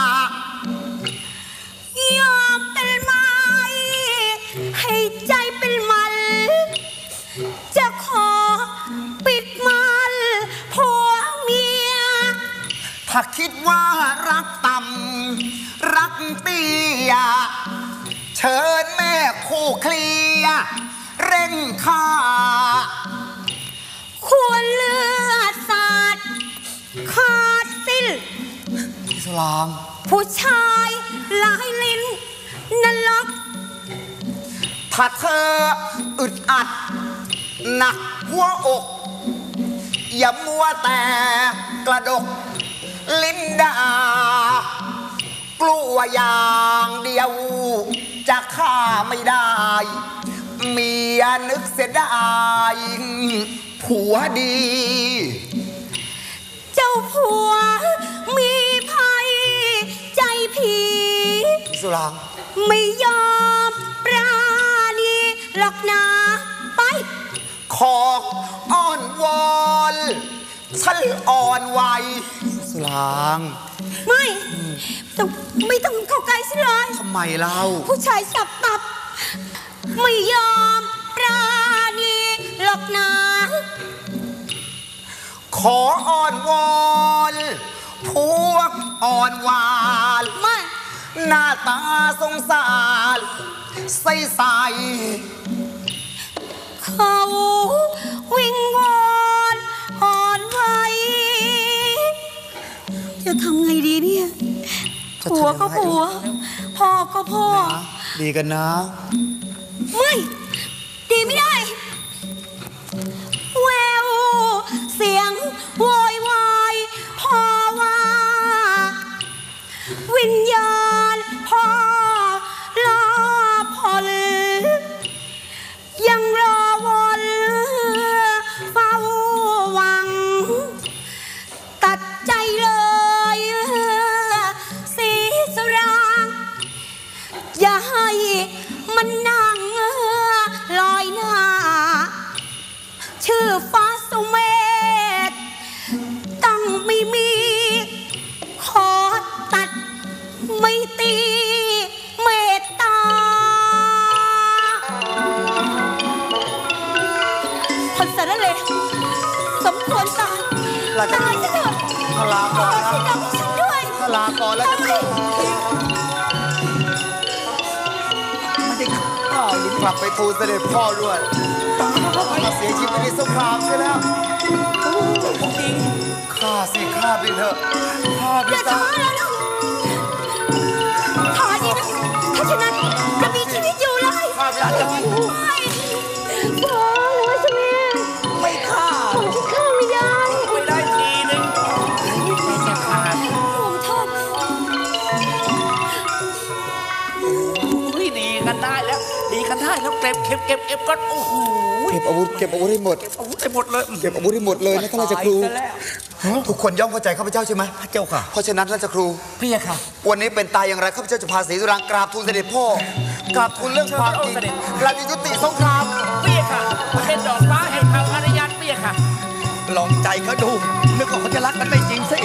S6: ายอมเป็นไม้ให้ใจเป็นมันจะขอปิดมันผัวเมีย
S1: ถ้าคิดว่ารักต่ำรักเตี้ยเชิญแม่คู่เคลียเร่งฆ่า
S6: ควรเลือดสาดขาดสิ้น
S1: พี่สลาง
S6: ผู้ชายลายลิ้นนรก
S1: ถ้าเธออึดอัดหนักหัวอกอย่ามัวแต่กระดกลิ้นด่ากลัวอย่างเดียวจะฆ่าไม่ได้เมียนึกเสียดายผัวดี
S6: เจ้าผัวมีภัยใจผี
S1: สุราง
S6: ไม่ยอมปราณีหรอกนะไป
S1: ขออ้อนวอนฉันอ่อนไหวสุราง
S6: ไม่ต้องไม่ต้องเข้าใกล้ฉันเลย
S1: ทำไมเล่า
S6: ผู้ชายสับตับไม่ยอมปราณีหรอกนะ
S1: ขออ่อนวอนพวกอ่อนหวาน
S6: ไม่
S1: หน้าตาสงสารใสใส
S6: เขาวิงวอนอ่อนไหวจะทำไงดีเนี่ยผัวก็ผัวพ่อก็พ่อ
S1: ดีกันนะ
S6: ไม่ดีไม่ได้แววเสียงโวยวายพ่อว่าวิญญาณพ่อรอพลยังรอวนเฝ้าหวังตัดใจเลยสีสรางอย่าให้มันนั่งลอยหน้าชื่อฟ้าสุเมธต้องไม่มีขอตัดไม่ตีเมตตาคนสารเลวสมควรตายตายซะเถอะ
S1: พลาก่อนนะ
S6: ฉันด้วย
S1: พลาก่อนแล้วจะไม่ได้ข้าวกลับไปทูลเสด็จพ่อด้วยมาเสียชีวิตในสงครามใช่แล้วฆ่าสิฆ่าไปเถอะฆ่าไปซะ
S6: ขอดีนะถ้าฉะนั้นจะมีชีวิตอยู่เลย
S1: ฆ่าไปเถอะ
S6: ไม่พอเลยสิ
S3: ไม่ฆ่า
S6: ผมจะฆ่าไม่ได้
S3: ไม่ได้ทีนึงไม่จะฆ่า
S6: ผมโทษ
S3: ดีกันได้แล้วดีกันได้แล้วเก็บเก็บเก็บเก็บกันโอ้โห
S1: เก็บอาวุธเก็บอาวุธให้หมด
S3: เก็บอาวุธให้หมดเลย
S1: เก็บอาวุธให้หมดเลยนะท่านราชครูทุกคนย่อมเข้าใจข้าพเจ้าใช่ไหม
S4: พระเจ้าค่ะ
S1: เพราะฉะนั้นราชครู
S4: พี่ค่ะ
S1: วันนี้เป็นตายอย่างไรข้าพเจ้าจะพาศรีสุรางกราบทูลเสด็จพ่อกราบทูลเรื่องความจริงกราบยุติสงคราม
S4: พี่ค่ะเป็นดอกฟ้าแห่งเผ่าอารยันพี่ค่ะ
S5: ลองใจเขาดูนึกว่าเขาจะรักกันไม่จริงสิ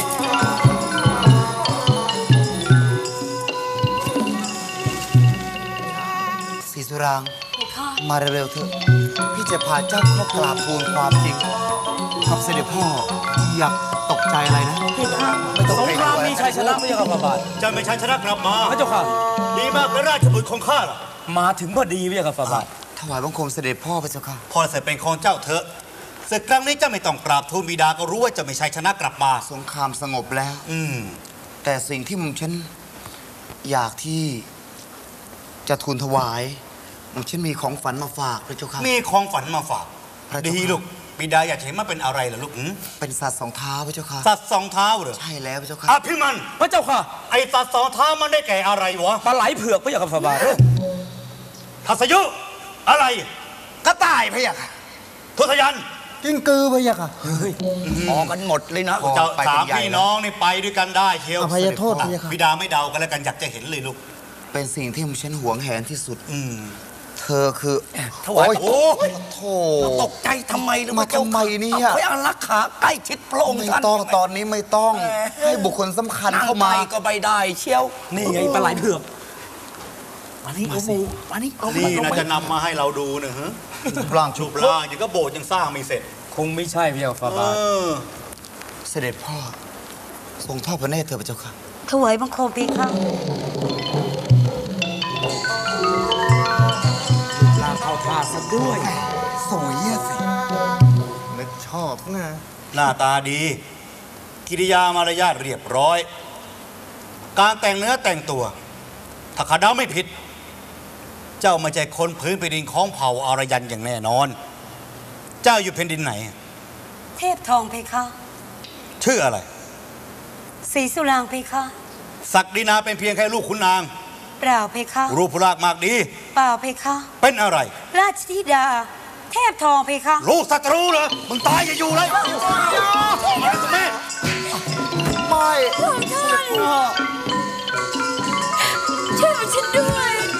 S1: ศรีสุราง มาเร็วๆเถอะพี่จะพาเจ้าเข้ากราบทูลความจริงครับเสด็จพ่ออยากตกใจอะไรนะไม่ตก
S2: สง
S1: ใจ
S2: ครามมีชัยชนะไม่ใช่ครับพระบาทจะไม่ชัยชนะกลับมาพระเจ้าค่ะดีมากพระราชบุตรของข้าล่ะมาถึงพอดีพี่ครับพระบาท
S1: ถวายบังคมเสด็จพ่อพระเจ้าค่ะ
S2: พอเสร็จเป็นของเจ้าเถอะศึกครั้งนี้เจ้าไม่ต้องกราบทูลบิดาก็รู้ว่าจะไม่ชัยชนะกลับมา
S1: สงครามสงบแล้ว
S2: อืม
S1: แต่สิ่งที่ผมฉันอยากที่จะทูลถวายผมฉันมีของฝันมาฝากพระเจ้าค่ะ
S2: มีของฝันมาฝาก
S1: พระเจ้าค่ะ
S2: ดีลูกบิดาอยากเห็นมันเป็นอะไรล่ะลูกหืม
S1: เป็นสัตว์สองเท้าพระเจ้าค่ะ
S2: สัตว์สองเท้าเหรอ
S1: ใช่แล้วพระเจ้าค่ะ
S2: อภิมันพระเจ้าค่ะไอสัตว์สองเท้ามันได้แก่อะไรวะปลาไหลเผือกพระเจ้าค่ะพระบาททัศยุอะไร
S1: กระต่ายพระเจ้าค่ะ
S2: ทุทยัน
S5: กิ้งกือพะยะค่ะ
S4: ออกกันหมดเลยนะ
S2: เจ้า
S1: ไปเป็น
S2: สาม
S1: ใหญ่
S2: พี่
S1: แล้ว
S2: น้องนี่ไปด้วยกันได้เชียว
S5: อภัยโทษพระยะค่ะ
S2: บิดาไม่เดากันแล้วกันอยากจะเห็นเลยลูก
S1: เป็นสิ่งที่ผมฉันหวงแหนที่สุด
S2: อืม
S1: เธอคือ
S4: ถวาย
S1: โอ้ยโธ่
S4: ตกใจทำไมหรือ
S1: มาทำไมเนี่ย
S4: พระอารักขาใกล้ชิดพระองค์
S1: ไม่
S4: ท่าน
S1: ต้องตอนนี้ไม่ต้องให้บุคคลสำคัญ
S4: นั่ง
S1: เข้า
S4: ไป
S1: มา
S4: ก็ไม่ได้เชียว
S3: นี่ไงปลาไหลเผือก
S4: มานี่เอาหมูมานี่เอา
S2: นี่
S4: เอา
S2: นะ
S4: ไป
S2: จะนำมาให้เราดูนะฮะ
S1: ร่าง
S2: ชู
S1: ชุบ
S2: ปล่างอย่างก็โบสถ์ยังสร้างไม่เสร็จ
S3: คงไม่ใช่พี่ครับพระ
S2: เอบ
S3: าท
S2: อ
S1: เสด็จพ่อทรงทอดพระเนตรเถิดพระเจ้าค่ะ
S6: ถวายบังคมเพคะ
S3: ลางเข้าท่าซะด้วย
S1: สวยอะสิ
S5: นึกชอบนะ
S2: หน้าตาดี กิริยามารยาทเรียบร้อย การแต่งเนื้อแต่งตัว ถ้าข้าเดาไม่ผิด เจ้าไม่ใช่คนพื้นแผ่นดินของเผ่าอารยันอย่างแน่นอน เจ้าอยู่แผ่นดินไหน
S6: เทพทองเพคะ
S2: ชื่ออะไร
S6: ศรีสุรางเพคะ
S2: ศักดินาเป็นเพียงแค่ลูกขุนนาง
S6: เปล่าเพคะ
S2: รูปพรากมากดี
S6: เปล่าเพคะ
S2: เป็นอะไร
S6: ราชธิดา เทพทองเพคะ
S2: ลูกศัตรูเหรอ มึงตายอย่าอยู่เลยมาเลยคุณแม่
S1: ไม่
S6: ช่วยฉันด้วย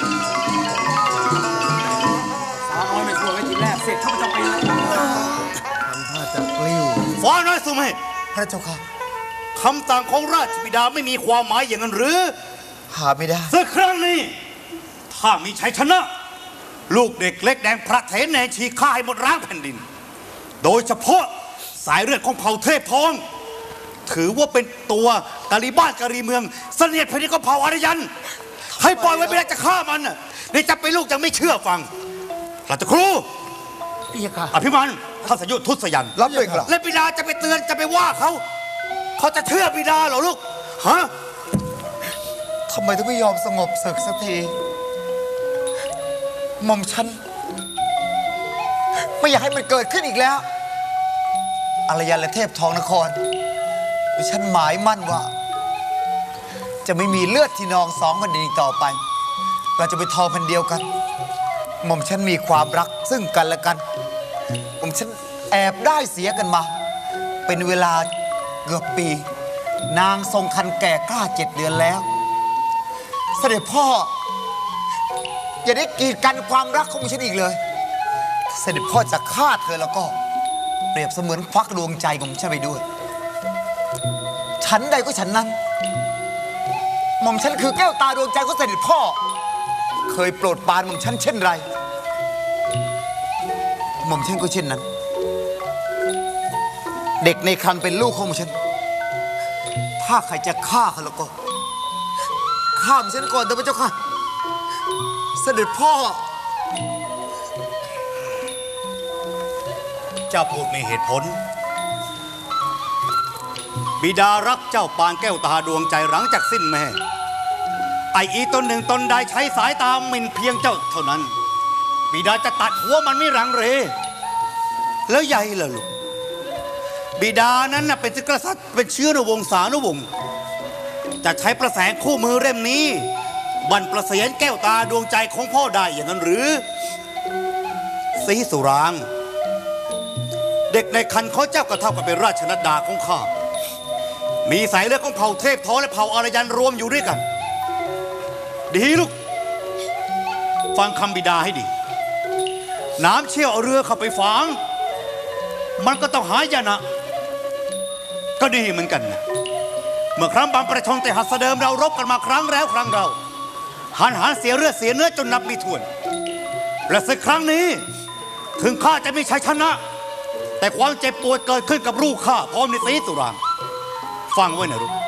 S3: สาวน้อยไม่ช่วยไว้ทีแรกเสร็จข้าพเจ้าไปเลย
S5: ทำท่าจะกลิ้ว
S2: ฟ้าน้อยสุเมธ
S1: พระเจ้าค่ะ
S2: คำสั่งของราชบิดาไม่มีความหมายอย่างนั้นหรือ
S1: หาไม่ได้
S2: ศึกครั้งนี้ ถ้ามีชัยชนะ ลูกเด็กเล็กแดงพระเถรแนชีฆ่าให้หมดร้างแผ่นดิน โดยเฉพาะสายเลือดของเผ่าเทพทอง ถือว่าเป็นตัวกาลีบ้านกาลีเมืองเสนียดแผ่นดินของเผ่าอารยัน ให้ปล่อยไว้ไม่ได้จะฆ่ามันน่ะนี่จะเป็นลูกยังไม่เชื่อฟังราชครู
S5: พี่ค่ะ
S2: อภิมันทัศยุทธทุศยัน
S1: รับเลยครับ
S2: และบิดาจะไปเตือนจะไปว่าเขา เขาจะเชื่อบิดาเหรอลูก ฮะ
S1: ทำไมถึงไม่ยอมสงบศึกสักทีหม่อมฉันไม่อยากให้มันเกิดขึ้นอีกแล้วอารยันและเทพทองนครฉันหมายมั่นว่า จะไม่มีเลือดที่นองสองแผ่นดินอีกต่อไป เราจะไปทองแผ่นเดียวกันหม่อมฉันมีความรักซึ่งกันและกันหม่อมฉันแอบได้เสียกันมา เป็นเวลาเกือบปี นางทรงคันแก่กล้าเจ็ดเดือนแล้ว เสด็จพ่อ อย่าได้กีดกันความรักของฉันอีกเลย เสด็จพ่อจะฆ่าเธอแล้วก็ เปรียบเสมือนควักดวงใจของฉันไปด้วย ฉันใดก็ฉันนั้น หม่อมฉันคือแก้วตาดวงใจของเสด็จพ่อ เคยโปรดปรานหม่อมฉันเช่นไร หม่อมฉันก็เช่นนั้น เด็กในครรภ์เป็นลูกของหม่อมฉัน ถ้าใครจะฆ่าเขาแล้วก็ ข้ามฉันก่อนเถอะพระเจ้าค่ะ เสด็จพ่อ
S2: เจ้าพูดมีเหตุผล บิดารักเจ้าปานแก้วตาดวงใจหลังจากสิ้นแม่ ไออีตนหนึ่งตนใดใช้สายตาหมิ่นเพียงเจ้าเท่านั้น บิดาจะตัดหัวมันไม่รังเร แล้วใหญ่ล่ะลูก บิดานั้นน่ะเป็นกษัตริย์เป็นเชื้อในวงศานุวงศ์จะใช้ประแสงคู่มือเล่มนี้บั่นประเสียนแก้วตาดวงใจของพ่อได้อย่างนั้นหรือศรีสุราง เด็กในคันเขาเจ้าก็เท่ากับเป็นราชนัดดาของข้ามีสายเลือดของเผ่าเทพทองและเผ่าอารยันรวมอยู่ด้วยกันดีลูกฟังคำบิดาให้ดีน้ำเชี่ยวเอาเรือเข้าไปฝังมันก็ต้องหายนะก็ดีเหมือนกันนะเมื่อครั้งบางประชงแต่หัสเดิมเรารบกันมาครั้งแล้วครั้งเราหันหันเสียเลือดเสียเนื้อจนนับไม่ถ้วนและศึกครั้งนี้ถึงข้าจะไม่ชัยชนะแต่ความเจ็บปวดเกิดขึ้นกับลูกข้าพร้อมในสีสุรางฟังไว้นะลูก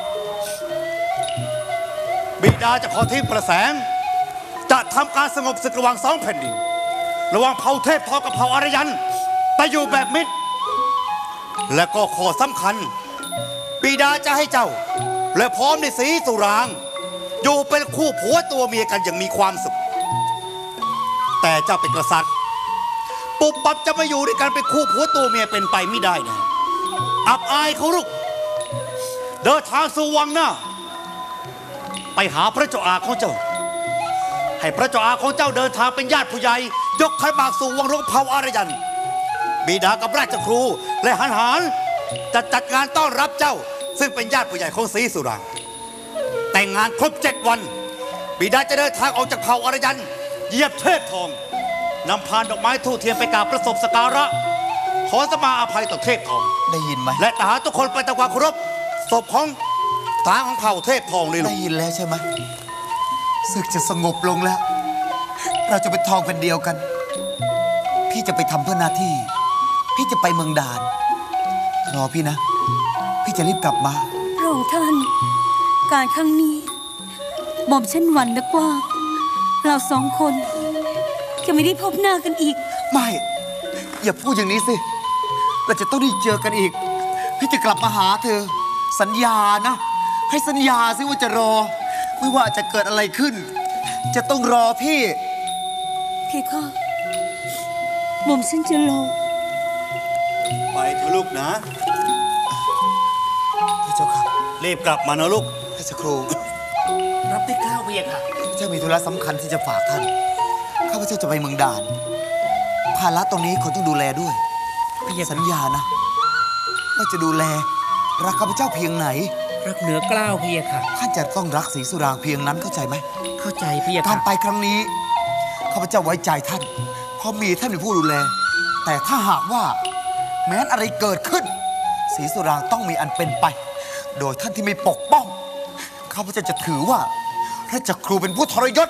S2: บิดาจะขอทีมประแสงจะทำการสงบศึกระหว่างสองแผ่นดินระหว่างเผ่าเทพทองกับเผ่าอารยันแต่อยู่แบบมิตรและก็ข้อสำคัญบิดาจะให้เจ้าและพร้อมในสีสุรางอยู่เป็นคู่ผัวตัวเมียกันอย่างมีความสุขแต่เจ้าเป็นกษัตริย์ปุบปับจะมาอยู่ด้วยกันเป็นคู่ผัวตัวเมียเป็นไปไม่ได้นะอับอายเขาลูกเดินทางสู่วังหน้าไปหาพระเจ้าอาของเจ้าให้พระเจ้าอาของเจ้าเดินทางเป็นญาติผู้ใหญ่ยกขันหมากสู่วังหลวงเผ่าอารยันบิดากับราชครูและหันหารจะจัดงานต้อนรับเจ้าซึ่งเป็นญาติผู้ใหญ่ของศรีสุรางแต่งงานครบเจ็ดวันบิดาจะเดินทางออกจากเผ่าอารยันเหยียบเทพทองนำพานดอกไม้ทูบเทียนไปกราบประสบสการะขอสมาอภัยต่อเทพทอง
S1: ได้ยินไหม
S2: และทหารทุกคนไปตะความเคารพศพของทหารของเผ่าเทพทองเลยลูก
S1: ได้ยินแล้วใช่ไหมศึกจะสงบลงแล้วเราจะเป็นทองเป็นเดียวกันพี่จะไปทำเพื่อหน้าที่พี่จะไปเมืองดานรอพี่นะพี่จะรีบกลับมา
S8: พระองค์ท่านการครั้งนี้หม่อมฉันหวั่นนักว่าเราสองคนจะไม่ได้พบหน้ากันอีก
S1: ไม่อย่าพูดอย่างนี้สิเราจะต้องได้เจอกันอีกพี่จะกลับมาหาเธอสัญญานะให้สัญญาสิว่าจะรอไม่ว่าจะเกิดอะไรขึ้นจะต้องรอพี่
S8: พี่ข้าหม่อมฉันจะรอ
S2: ไปเถอะลูกนะ
S1: พระเจ้าค่ะ
S2: รีบกลับมานะลูก
S1: พระเจ้าครู
S7: รับได้ข้าวเพียงค่ะ
S1: เจ้ามีธุระสำคัญที่จะฝากท่านข้าพเจ้าจะไปเมืองดานภาระตรงนี้คนต้องดูแลด้วยพี่สัญญานะว่าจะดูแลรักข้าพเจ้าเพียงไหน
S7: รักเหนือกล้าวเพียงค่ะ
S1: ท่านจะต้องรักศรีสุรางเพียงนั้นเข้าใจไหม
S7: เข้าใจเพียง
S1: การไปครั้งนี้ข้าพเจ้าไว้ใจท่านเพราะมีท่านเป็นผู้ดูแลแต่ถ้าหากว่าแม้อะไรเกิดขึ้นศรีสุรางต้องมีอันเป็นไปโดยท่านที่ไม่ปกป้องข้าพเจ้าจะถือว่าพระจักรครูเป็นผู้ทรยศ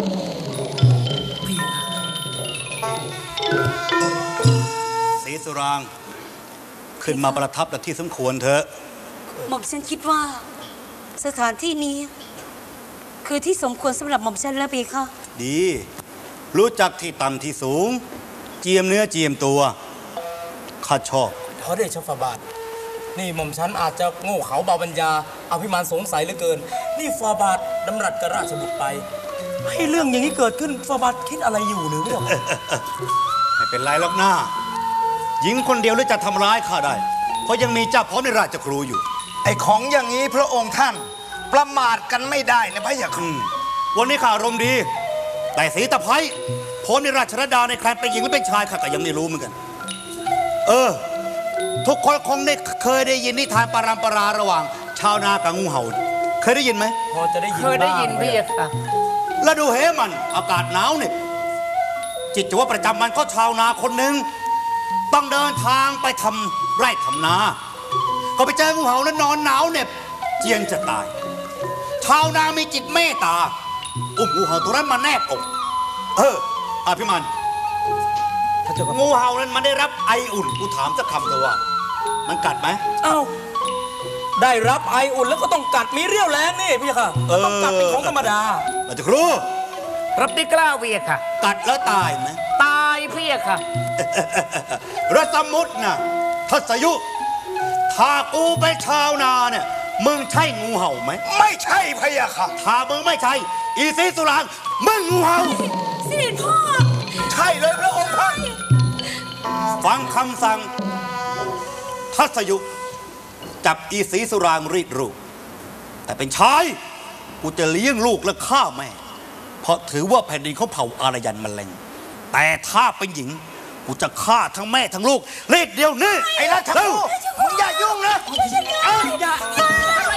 S2: ศรีสุรางขึ้นมาประทับณที่สมควรเถอะ
S8: หม่อมฉันคิดว่าสถานที่นี้คือที่สมควรสำหรับหม่อมฉันแล้วเบค่ะ
S2: ดีรู้จักที่ต่ำที่สูงเจียมเนื้อเจียมตัวข้าชอบ
S3: ขอเดชะฝ่าบาทนี่หม่อมฉันอาจจะโง่เขลาเบาปัญญาอภิมานสงสัยเหลือเกินนี่ฝ่าบาทดำรัสกับราชบุตรไปให้เรื่องอย่างนี้เกิดขึ้นฝ่าบาทคิดอะไรอยู่หรือไม่
S2: ไม่เป็นไรหรอกหน้าหญิงคนเดียวหรือจะทำร้ายข้าได้เพราะยังมีเจ้าพร้อมในราชครูอยู่
S5: ไอ้ของอย่างนี้พระองค์ท่านประมาทกันไม่ได้นะพระยาค่ะ
S2: วันนี้ข้าอารมณ์ดีแต่สีตะไพพร้อมในราชรดาในใครเป็นหญิงหรือเป็นชายข้าก็ยังไม่รู้เหมือนกันเออทุกคนคงได้เคยได้ยินนิทานปรำปราระหว่างชาวนากับงูเห่าเคยได้ยินไหม
S3: พอจะได้ยิน
S7: เคยได้ยินพี่ค่ะ
S2: แล้วดูเหมันอากาศหนาวเนี่ยจิตจวประจำมันก็ชาวนาคนหนึ่งต้องเดินทางไปทำไร่ทำนาก็ไปเจองูเห่าแล้วนอนหนาวเนี่ยเจียนจะตายชาวนามีจิตเมตตาอุ้มงูเห่าตัวนั้นมาแนบอกเอออภิมันงูเห่านั้นมันได้รับไออุ่นกูถามสักคำเลยว่ามันกัดไหม
S3: เอ้าได้รับไออุ่นแล้วก็ต้องกัดมีเรี่ยวแรงนี่พี่ค่ะต้องกัดเป็นของธรรมดา
S2: ราชครู
S7: รับได้กล้าเพียงค่ะ
S2: กัดแล้วตายไหม
S7: ตายเพียงค่ะ
S2: รัสมุตนะทัศยุถ้ากูไปชาวนาเนี่ยมึงใช่งูเห่าไหม
S5: ไม่ใช่พะยะค่ะ
S2: ถ้ามึงไม่ใช่อีศรีสุรางมึงงูเห่า
S8: เสด็จพ่อ
S5: ใช่เลยพระองค์ท่าน
S2: ฟังคำสั่งทัศยุจับอีศรีสุรางรีดลูกแต่เป็นชายกูจะเลี้ยงลูกและฆ่าแม่เพราะถือว่าแผ่นดินเขาเผ่าอารยันมันแรงแต่ถ้าเป็นหญิงกูจะฆ่าทั้งแม่ทั้งลูกเลขเดียวนี่
S5: ไอ้ราชครูมึงอย่ายุ่งนะ
S8: อย่า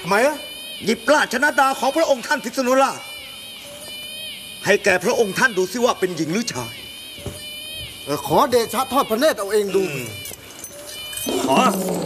S5: ไหมหยิบราชนาดาของพระองค์ท่านพิษณุราชให้แก่พระองค์ท่านดูซิว่าเป็นหญิงหรือชายขอเดชะทอดพระเนตรเอาเองดู
S2: ขอ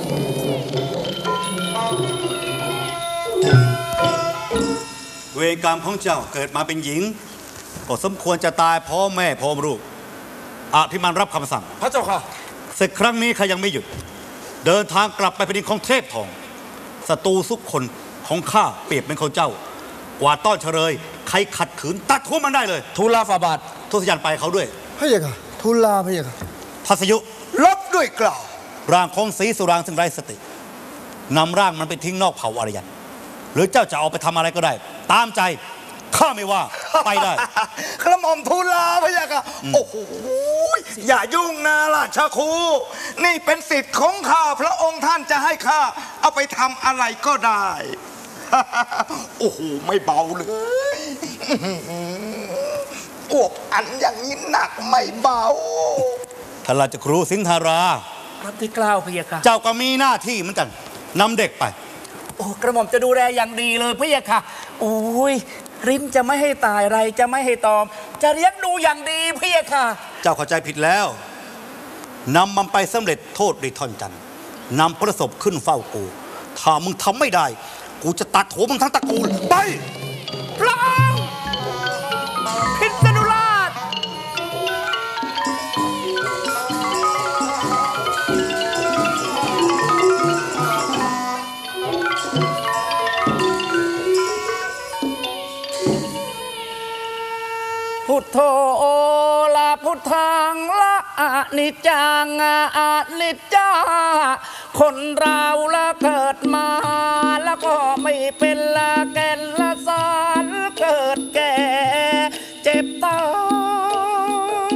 S2: เวรกรรมของเจ้าเกิดมาเป็นหญิงก็สมควรจะตายพ่อแม่พร้อมลูกอภิมันรับคำสั่ง
S3: พระเจ้าค่ะ
S2: ศึกครั้งนี้ข้ายังไม่หยุดเดินทางกลับไปแผ่นดินของเทพทองศัตรูทุกคนของข้าเปรียบเป็นเขาเจ้ากว่าต้อนเฉลยใครขัดขืนตัดหัวมันได้เลย
S3: ทูลลาฝ่าบาท
S2: ทูลสัญญาณไปเขาด้วย
S5: พระเยาค่ะทูลลาพระเยาค่ะ
S2: ทัศยุ
S5: ลบด้วยกล่าว
S2: ร่างของศรีสุรางซึ่งไร้สตินำร่างมันไปทิ้งนอกเผ่าอารยันหรือเจ้าจะเอาไปทำอะไรก็ได้ตามใจข้าไม่ว่าไปได้
S5: กระหม่อมทูลลาพระยาค่ะโอ้โหอย่ายุ่งนะราชครูนี่เป็นสิทธิ์ของข้าพระองค์ท่านจะให้ข้าเอาไปทำอะไรก็ได้โอ้โหไม่เบาเลยอวบอันอย่างนี้หนักไม่เบา
S2: ท่านราชครูสิงหารา
S3: รับที่กล่าวพระยาค่ะ
S2: เจ้าก็มีหน้าที่เหมือนกันนำเด็กไป
S3: โอ้กระหม่อมจะดูแลอย่างดีเลยพระยาค่ะโอ้ยริมจะไม่ให้ตายไรจะไม่ให้ตอมจะเลี้ยงดูอย่างดีพระยาค่ะ
S2: เจ้าเข้าใจผิดแล้วนำมันไปสำเร็จโทษดิท่อนจันนำประสบขึ้นเฝ้ากูถ้ามึงทำไม่ได้กูจะตัดหัวมึงทั้งตระกูลไป
S3: พระองค์พิษณุราชพุทโธละพุทธังละอนิจจังอนิจจาคนเราละเกิดมาแล้วก็ไม่เป็นละแก่นละสารเกิดแก่เจ็บตาย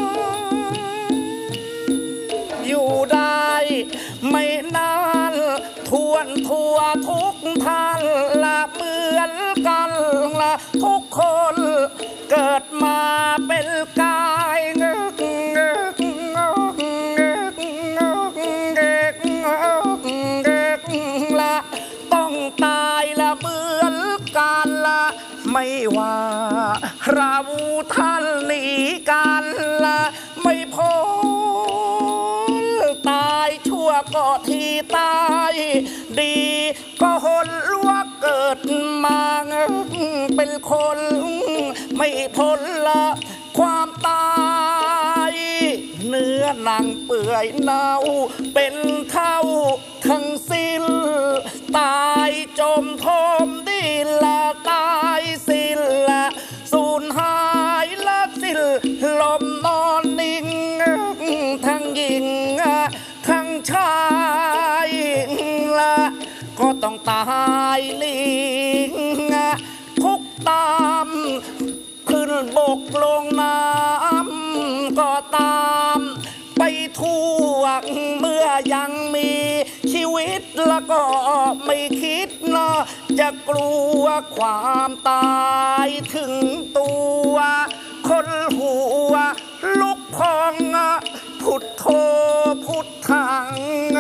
S3: อยู่ได้ไม่นานทวนทัวทุกท่านละเหมือนกันละทุกคนเกิดมาเป็นกายเงกเงกเงกเงกเงกเงกเงกละต้องตายละเหมือนกันละไม่ว่าเราท่านหนีกันละไม่พ้นตายชั่วก็ที่ตายดีก็หนลวกเกิดมาเป็นคนไม่พ้นละความตายเนื้อหนังเปื่อยเน่าเป็นเท่าทั้งสิ้นตายจมทมดินละตายสิ้นละสูญหายละสิ้นลมนอนนิ่งทั้งหญิงทั้งชายละก็ต้องตายนิ่งทุกตามขึ้นบกลงน้ำก็ตามไปทั่วเมื่อยังมีชีวิตแล้วก็ไม่คิดนะจะกลัวความตายถึงตัวคนหัวลุกพองพุทโธพุทธัง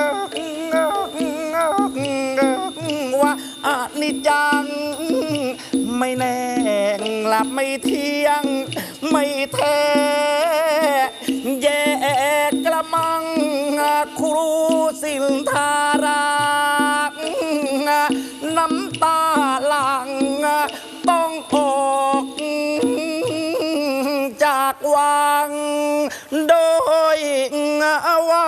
S3: ว่าอนิจจังไม่แน่หลับไม่เที่ยงไม่แท้แยกกระมังครูสินธาราน้ำตาหลังต้องออกจากวังโดยว่า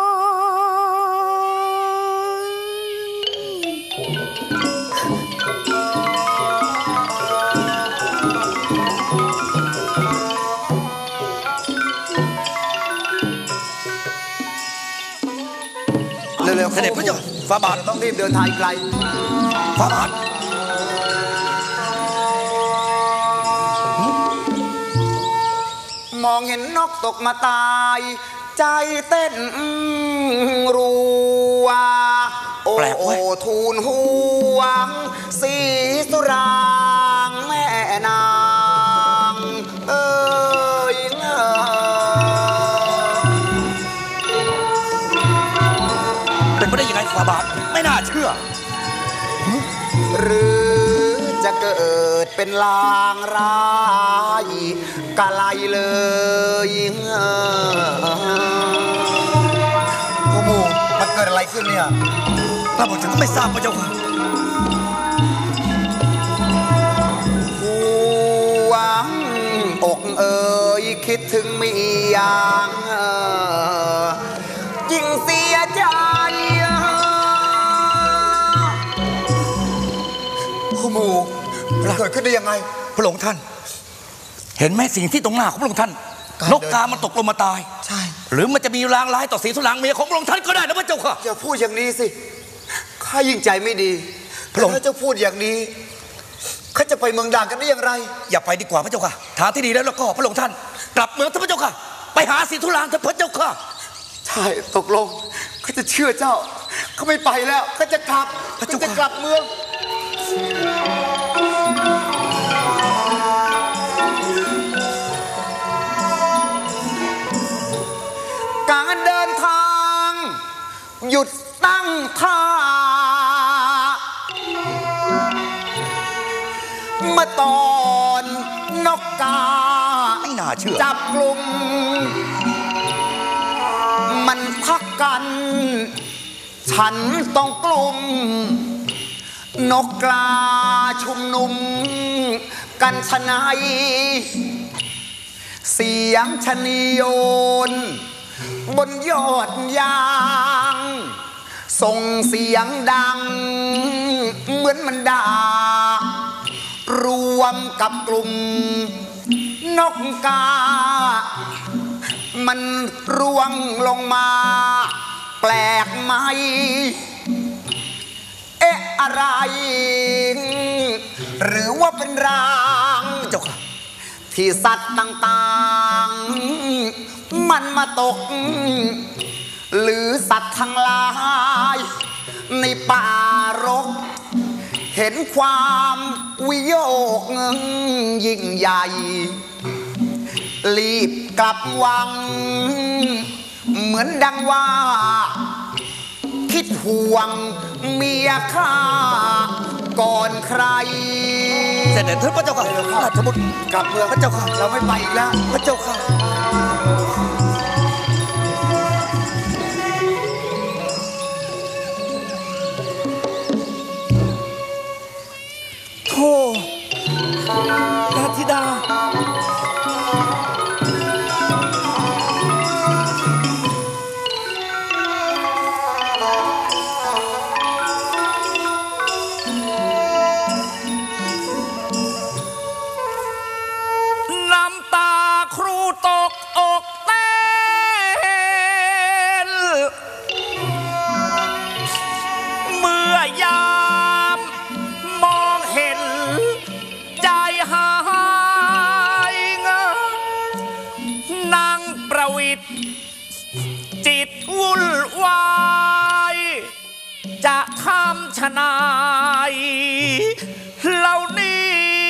S5: เร็วๆเสด็จพระเจ้าฝ่าบาท
S1: ต้องรีบเดินทางไกล
S5: ฝ่าบาท
S1: มองเห็นนกตกมาตายใจเต้นรัวโอ้โอ้ทูลห่วงศรีสุรางแม่นางเอ้ย
S5: เป็นไปได้ยังไงฝ่าบาทไม่น่าเชื่อ
S1: หรือจะเกิดเป็นลางร้ายกะไลเลยพ่อหมู่มันเกิดอะไรขึ้นเนี่ยพระผมฉันก็ไม่ทราบพระเจ้าค่ะหวังอกเอ่ยคิดถึงมีอย่างยิ่งเสียใจพ่อหมู่เกิดขึ้นได้ยังไงพระองค์ท่าน
S4: เห็นไหมสิ่งที่ตรงหน้าของพระองค์ท่านนกกามันตกลงมาตาย
S1: ใช่
S4: หรือมันจะมีรางร้ายต่อสีสุรางเมียของพระองค์ท่านก็ได้นะพระเจ้าค่ะ
S1: อย่าพูดอย่างนี้สิข้ายิ่งใจไม่ดีพระองค์ถ้าเจ้าพูดอย่างนี้ข้าจะไปเมืองด่านกันได้อย่างไร
S4: อย่าไปดีกว่าพระเจ้าค่ะทางที่ดีแล้วแล้วก็พระองค์ท่านกลับเมืองท่านพระเจ้าค่ะไปหาสีสุรางท่านพระเจ้าค่ะ
S1: ใช่ตกลงข้าจะเชื่อเจ้าข้าไม่ไปแล้วข้าจะกลับข้าจะกลับเมืองการเดินทางหยุดตั้งท่าเมื่อตอนนกกา
S4: ไม่น่าเชื่อ
S1: จับกลุ่มมันพักกันฉันต้องกลุ่มนกกาชุมนุมกันชะไนเสียงชนีโยนบนยอดยางส่งเสียงดังเหมือนมันด่ารวมกับกลุ่มนกกามันร่วงลงมาแปลกไหมเอ๊ะอะไรหรือว่าเป็นราง
S4: เจ้าค่ะ
S1: ที่สัตว์ต่างๆมันมาตกหรือสัตว์ทั้งหลายในป่ารกเห็นความวิโยกยิ่งใหญ่รีบกลับวังเหมือนดังว่าคิดห่วงเมียข้าก่อนใคร
S4: เสด็จท่านพระเจ้าค่ะราชบุตร
S1: กลับเมือง
S4: พระเจ้าค่ะ
S1: เราไม่ไปอีกแล้ว
S4: พระเจ้าค่ะโธ่ราธิดาจิตวุ่นวายจะทำชะนายเหล่านี้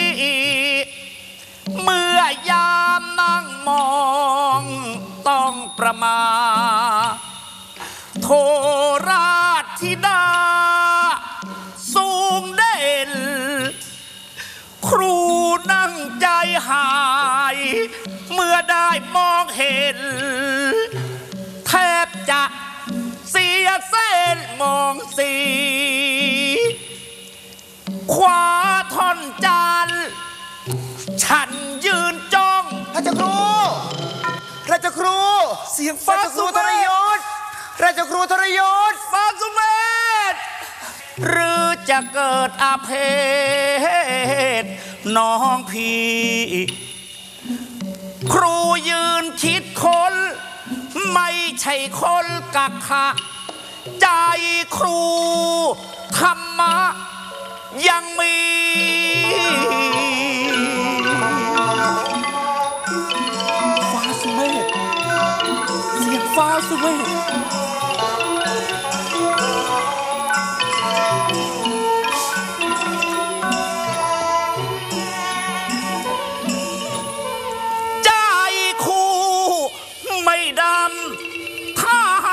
S4: เมื่อยามนั่งมองต้องประมาโทราชธิดาสูงเด่นครูนั่งใจหายเมื่อได้มองเห็นแทบจะเสียเส้นมองสีขวาท่อนจันฉันยืนจ้อง
S1: พระเจ้าครูพระเจ้าครู
S4: เสียงฟ้าสุ
S1: ทรยศพระเจ้าครูทรยศ
S4: ฟ้าสุเมธหรือจะเกิดอาเพศน้องพี่ครูยืนคิดคนไม่ใช่คนกักขะใจครูธรรมะยังมีฟ้าสุเมธเสียงฟ้าสุเมธ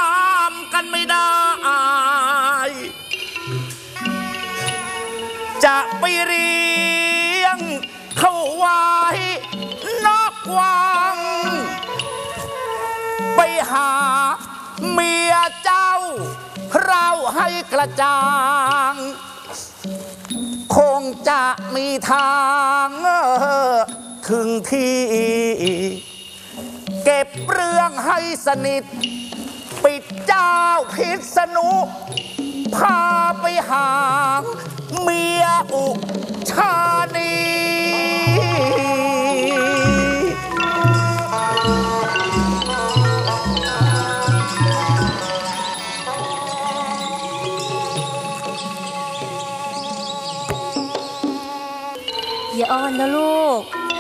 S4: ใจให้กระจ่างคงจะมีทางถึงที่เก็บเรื่องให้สนิทปิดเจ้าพิษณุพาไปหาเมียอุชานี
S8: อย่าอ้อนนะลูก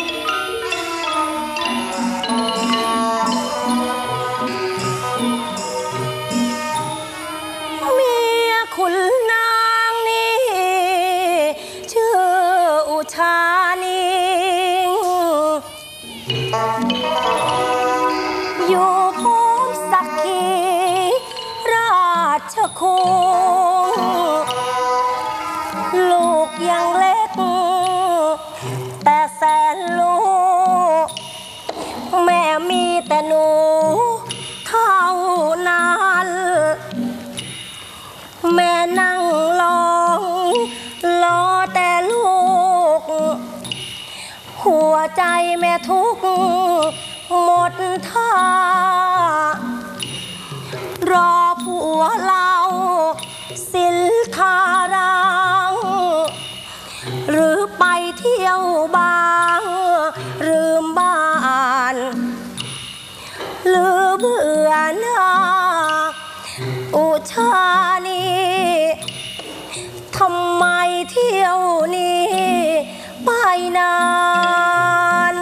S8: เมียคุณนางนี่ชื่ออุชานีอยู่พบสักขีราชคงลูกยังเล็กแต่แสนลูกแม่มีแต่หนูเท่านั้นแม่นั่งลองรอแต่ลูกหัวใจแม่ทุกข์หมดท่ารอผัวเราสินทารังหรือไปเที่ยวบางลืมบ้านหรือเบื่อหน้าอุชานีทำไมเที่ยวนี้ไปนาน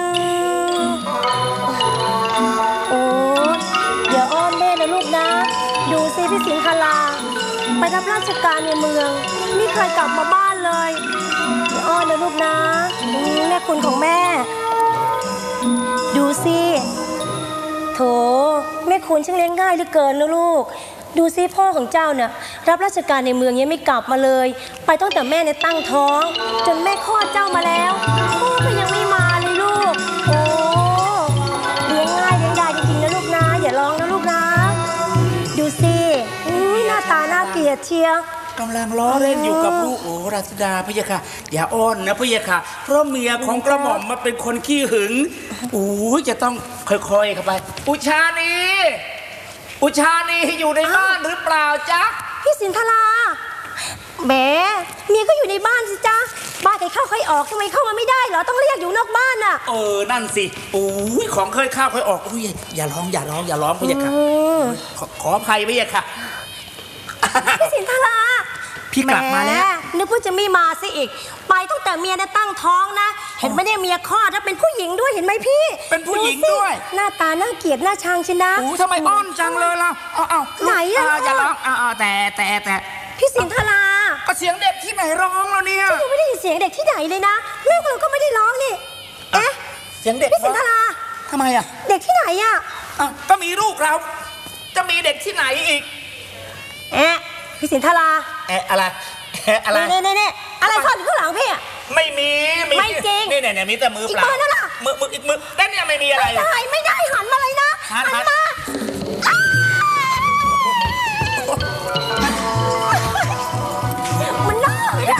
S8: โอ้เดี๋ยวอ้อนแม่นะลูกนะดูสิพี่สิงคลาไปรับราชการในเมืองไม่เคยกลับมาบ้านเลยเดี๋ยวอ้อนนะลูกนะแม่คุณของแม่ดูสิโถแม่คุณช่างเลี้ยงง่ายเหลือเกินนะลูกดูสิพ่อของเจ้าเนี่ยรับราชการในเมืองยังไม่กลับมาเลยไปตั้งแต่แม่ในตั้งท้องจนแม่คลอดเจ้ามาแล้วพ่อก็ยังไม่มาเลยลูกโอ้เลี้ยงง่ายเลี้ยงได้จริงๆนะลูกนะอย่าร้องนะลูกนะดูสิหน้าตาน่าเกลียดเชียว
S3: กำลังล้อเล่นอยู่กับลูกโอ้ราชดาพะยะค่ะอย่าอ้อนนะพะยะค่ะเพราะเมียของกระหม่อมมาเป็นคนขี้หึงโอ้จะต้องค่อยๆเข้าไปอุชานีอุชานีอยู่ในบ้านหรือเปล่าจ๊ะ
S8: พี่สินทราแหมเมียก็อยู่ในบ้านสิจ๊ะบ้านใครเข้าใครออกทำไมเข้ามาไม่ได้เหรอต้องเรียกอยู่นอกบ้านน่ะ
S3: เออนั่นสิโอ้ยของเคยเข้าเคยออกอุ้ยอย่าร้องอย่าร้องอย่าร้องพะยะค่ะขอขออภัยพะยะค่ะ
S8: พี่สินทรา
S3: พี่กลับมาแล้ว
S8: นึกว่าจะไม่มาสิอีกไปตั้งแต่เมียได้ตั้งท้องนะเห็นไหมเนี่ยเมียคลอดแล้วเป็นผู้หญิงด้วยเห็นไหมพี่
S3: เป็นผู้หญิงด้วย
S8: หน้าตาน่าเกลียดน่าชังใช่นะ
S3: โอ้ทำไมอ้อนจังเลยล่ะเอาเอา
S8: ไหนอะ
S3: อย่าร้องอ่าแต่แต่แต่
S8: พี่สินทรา
S3: เสียงเด็กที่ไหนร้องแล้วเนี่ย
S8: ฉันไม่ได้ยินเสียงเด็กที่ไหนเลยนะลูกเราก็ไม่ได้ร้องนี่เอ๊ะ
S3: เสียงเด็ก
S8: พี่สินทรา
S3: ทำไมอะ
S8: เด็กที่ไหนอะ
S3: ก็มีลูกเราจะมีเด็กที่ไหนอีก
S8: เอ๊ะพี่สินทรา
S3: เอ๊ะอะไรอะไร
S8: เน่เน่เน่อะไรซ่อนอยู่ข้างหลังพี่อะ
S3: ไม่มี
S8: ไม่จริง
S3: นี่เนี่ยมีแต่มือเปล่า
S8: มือนั่นล่ะ
S3: มือมืออีกมือนั่นเนี่ยไม่มีอะไร
S8: ไม่ได้ไม่ได้หันมาเลยนะหันมามันน่า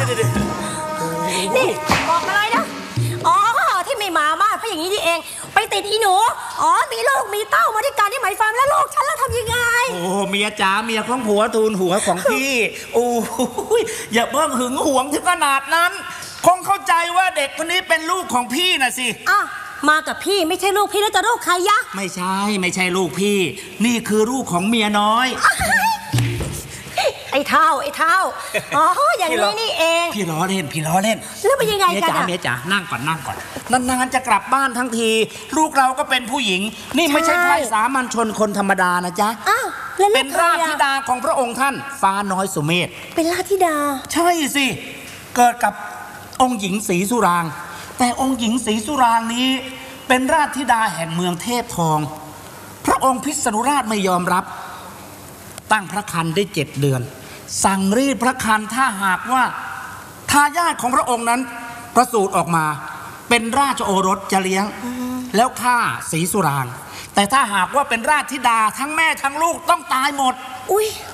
S8: นี่บอกอะไรนะอ๋อที่ไม่มาบ้านเพราะอย่างนี้นี่เองไปติดอีหนูอ๋อมีลูกมีเต้ามาด้วยกันที่หมายความแล้วลูกฉันแล้วทำยังไง
S3: โอ้เมียจ๋าเมียของผัวทูลหัวของพี่โอ้ยอย่าเพิ่งหึงหวงถึงขนาดนั้นคงเข้าใจว่าเด็กคนนี้เป็นลูกของพี่นะสิ
S8: อ่ะมากับพี่ไม่ใช่ลูกพี่แล้วจะลูกใครยะ
S3: ไม่ใช่ไม่ใช่ลูกพี่นี่คือลูกของเมียน้อย
S8: ไอ้เท่าไอ้เท่าอ๋ออย่างนี้นี่เอง
S3: พี่ล้อเล่นพี่ล้อเล่น
S8: แล้วเป็นยังไงกัน
S3: เมียจ๋านั่งก่อนนั่งก่อนนานๆจะกลับบ้านทั้งทีลูกเราก็เป็นผู้หญิงนี่ไม่ใช่ไพร่สามัญชนคนธรรมดานะจ๊ะ
S8: อ้าว
S3: เป็นราชธิดาของพระองค์ท่านฟ้าน้อยสุเมธ
S8: เป็นราชธิดา
S3: ใช่สิเกิดกับองค์หญิงศรีสุรางแต่องค์หญิงศรีสุรางนี้เป็นราชธิดาแห่งเมืองเทพทองพระองค์พิษณุราชไม่ยอมรับตั้งพระครรภ์ได้เจ็ดเดือนสั่งรีดพระครรภ์ถ้าหากว่าทายาทของพระองค์นั้นประสูติออกมาเป็นราชโอรสจะเลี้ยงแล้วฆ่าศรีสุรางแต่ถ้าหากว่าเป็นราชธิดาทั้งแม่ทั้งลูกต้องตายหมด
S8: อุ้ย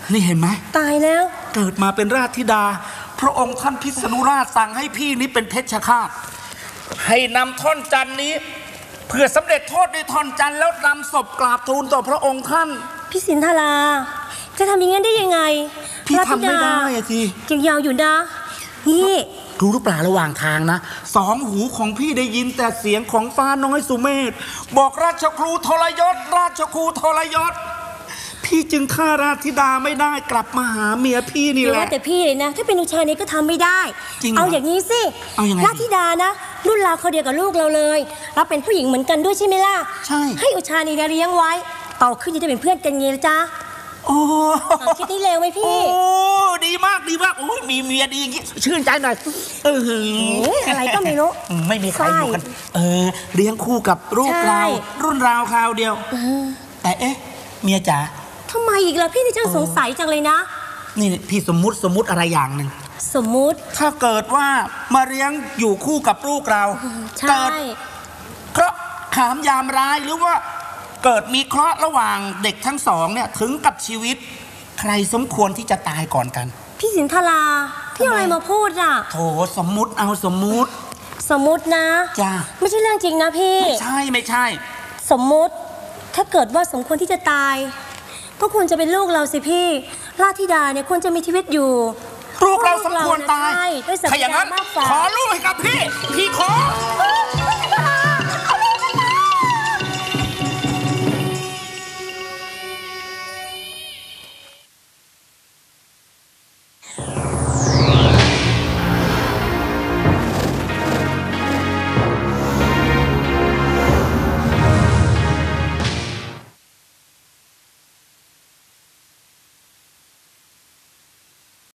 S4: นี่เห็นไหม
S8: ตายแล้ว
S4: เกิดมาเป็นราชธิดา พระองค์ท่านพิษณุราชสั่งให้พี่นี้เป็นเพชฌฆาตให้นำท่อนจันนี้ เพื่อสำเร็จโทษด้วยท่อนจันแล้วนำศพกราบทูลต่อพระองค์ท่าน
S8: พี่สินธาราจะทำอย่างนั้นได้ยังไง
S4: พี่ทำไม่ได้อะสิ
S8: ยังยาวอยู่นะนี่
S4: รู้หรือเปล่าระหว่างทางนะสองหูของพี่ได้ยินแต่เสียงของฟ้าน้อยสุเมธบอกราชครูทรยศ ราชครูทรยศ พี่จึงฆ่าราชธิดาไม่ได้กลับมาหาเมียพี่นี่
S8: อย่า
S4: แห
S8: ว่า
S4: ละ
S8: แต่พี่เลยนะ ถ้าเป็นอุชานี้ก็ทำไม่ได้
S4: จริงเหรอ
S8: เอาอย่างนี้สิ
S4: เอายังไง
S8: ราชธิดานะรุ่นราวเขาเดียวกับลูกเราเลยเราเป็นผู้หญิงเหมือนกันด้วยใช่ไหมล่ะ
S4: ใช่
S8: ให้อุชานีเลี้ยงไว้โตขึ้นจะได้เป็นเพื่อนกันไงล่ะจ๊ะ
S4: โอ้
S8: เอาคิดนี้เร็วไหมพี่
S4: โอ้ดีมากดีมากโอ้ยมีเมียดีอย่างงี้ชื่นใจหน่อยเออหือ
S8: โอ้ยอะไรก็ไม่รู้
S4: ไม่มีใครอยู่กันเออเลี้ยงคู่กับลูก
S8: ใช่
S4: เรารุ่นราวคราวเดียว
S8: เออ
S4: แต่เอ๊ะเมียจ๋า
S8: ทำไมอีกล่ะพี่นี่ช่างสงสัยจังเลยนะ
S4: นี่พี่สมมุติสมมุติอะไรอย่างหนึ่ง
S8: สมมุติ
S4: ถ้าเกิดว่ามาเลี้ยงอยู่คู่กับลูกเรา
S8: ใช่
S4: เกิดเคราะห์ขามยามร้ายหรือว่าเกิดมีเคราะห์ระหว่างเด็กทั้งสองเนี่ยถึงกับชีวิต ใครสมควรที่จะตายก่อนกัน
S8: พี่สินธาราพี่เอาอะไรมาพูดอ่ะ
S4: โถสมมุติเอาสมมุติ
S8: สมมุตินะ
S4: จ้า
S8: ไม่ใช่เรื่องจริงนะพี่
S4: ไม่ใช่ไม่ใช่
S8: สมมุติถ้าเกิดว่าสมควรที่จะตาย ก็ควรจะเป็นลูกเราสิพี่ ราชธิดาเนี่ยควรจะมีชีวิตอยู่
S4: ลูกเราสมควรตาย
S8: ใช่ด้วยศัก
S4: ถ้าอย่าง
S8: ยะ
S4: นั้น
S8: มากกว่า
S4: ขอลูกให้กับพี่ พี่ขอ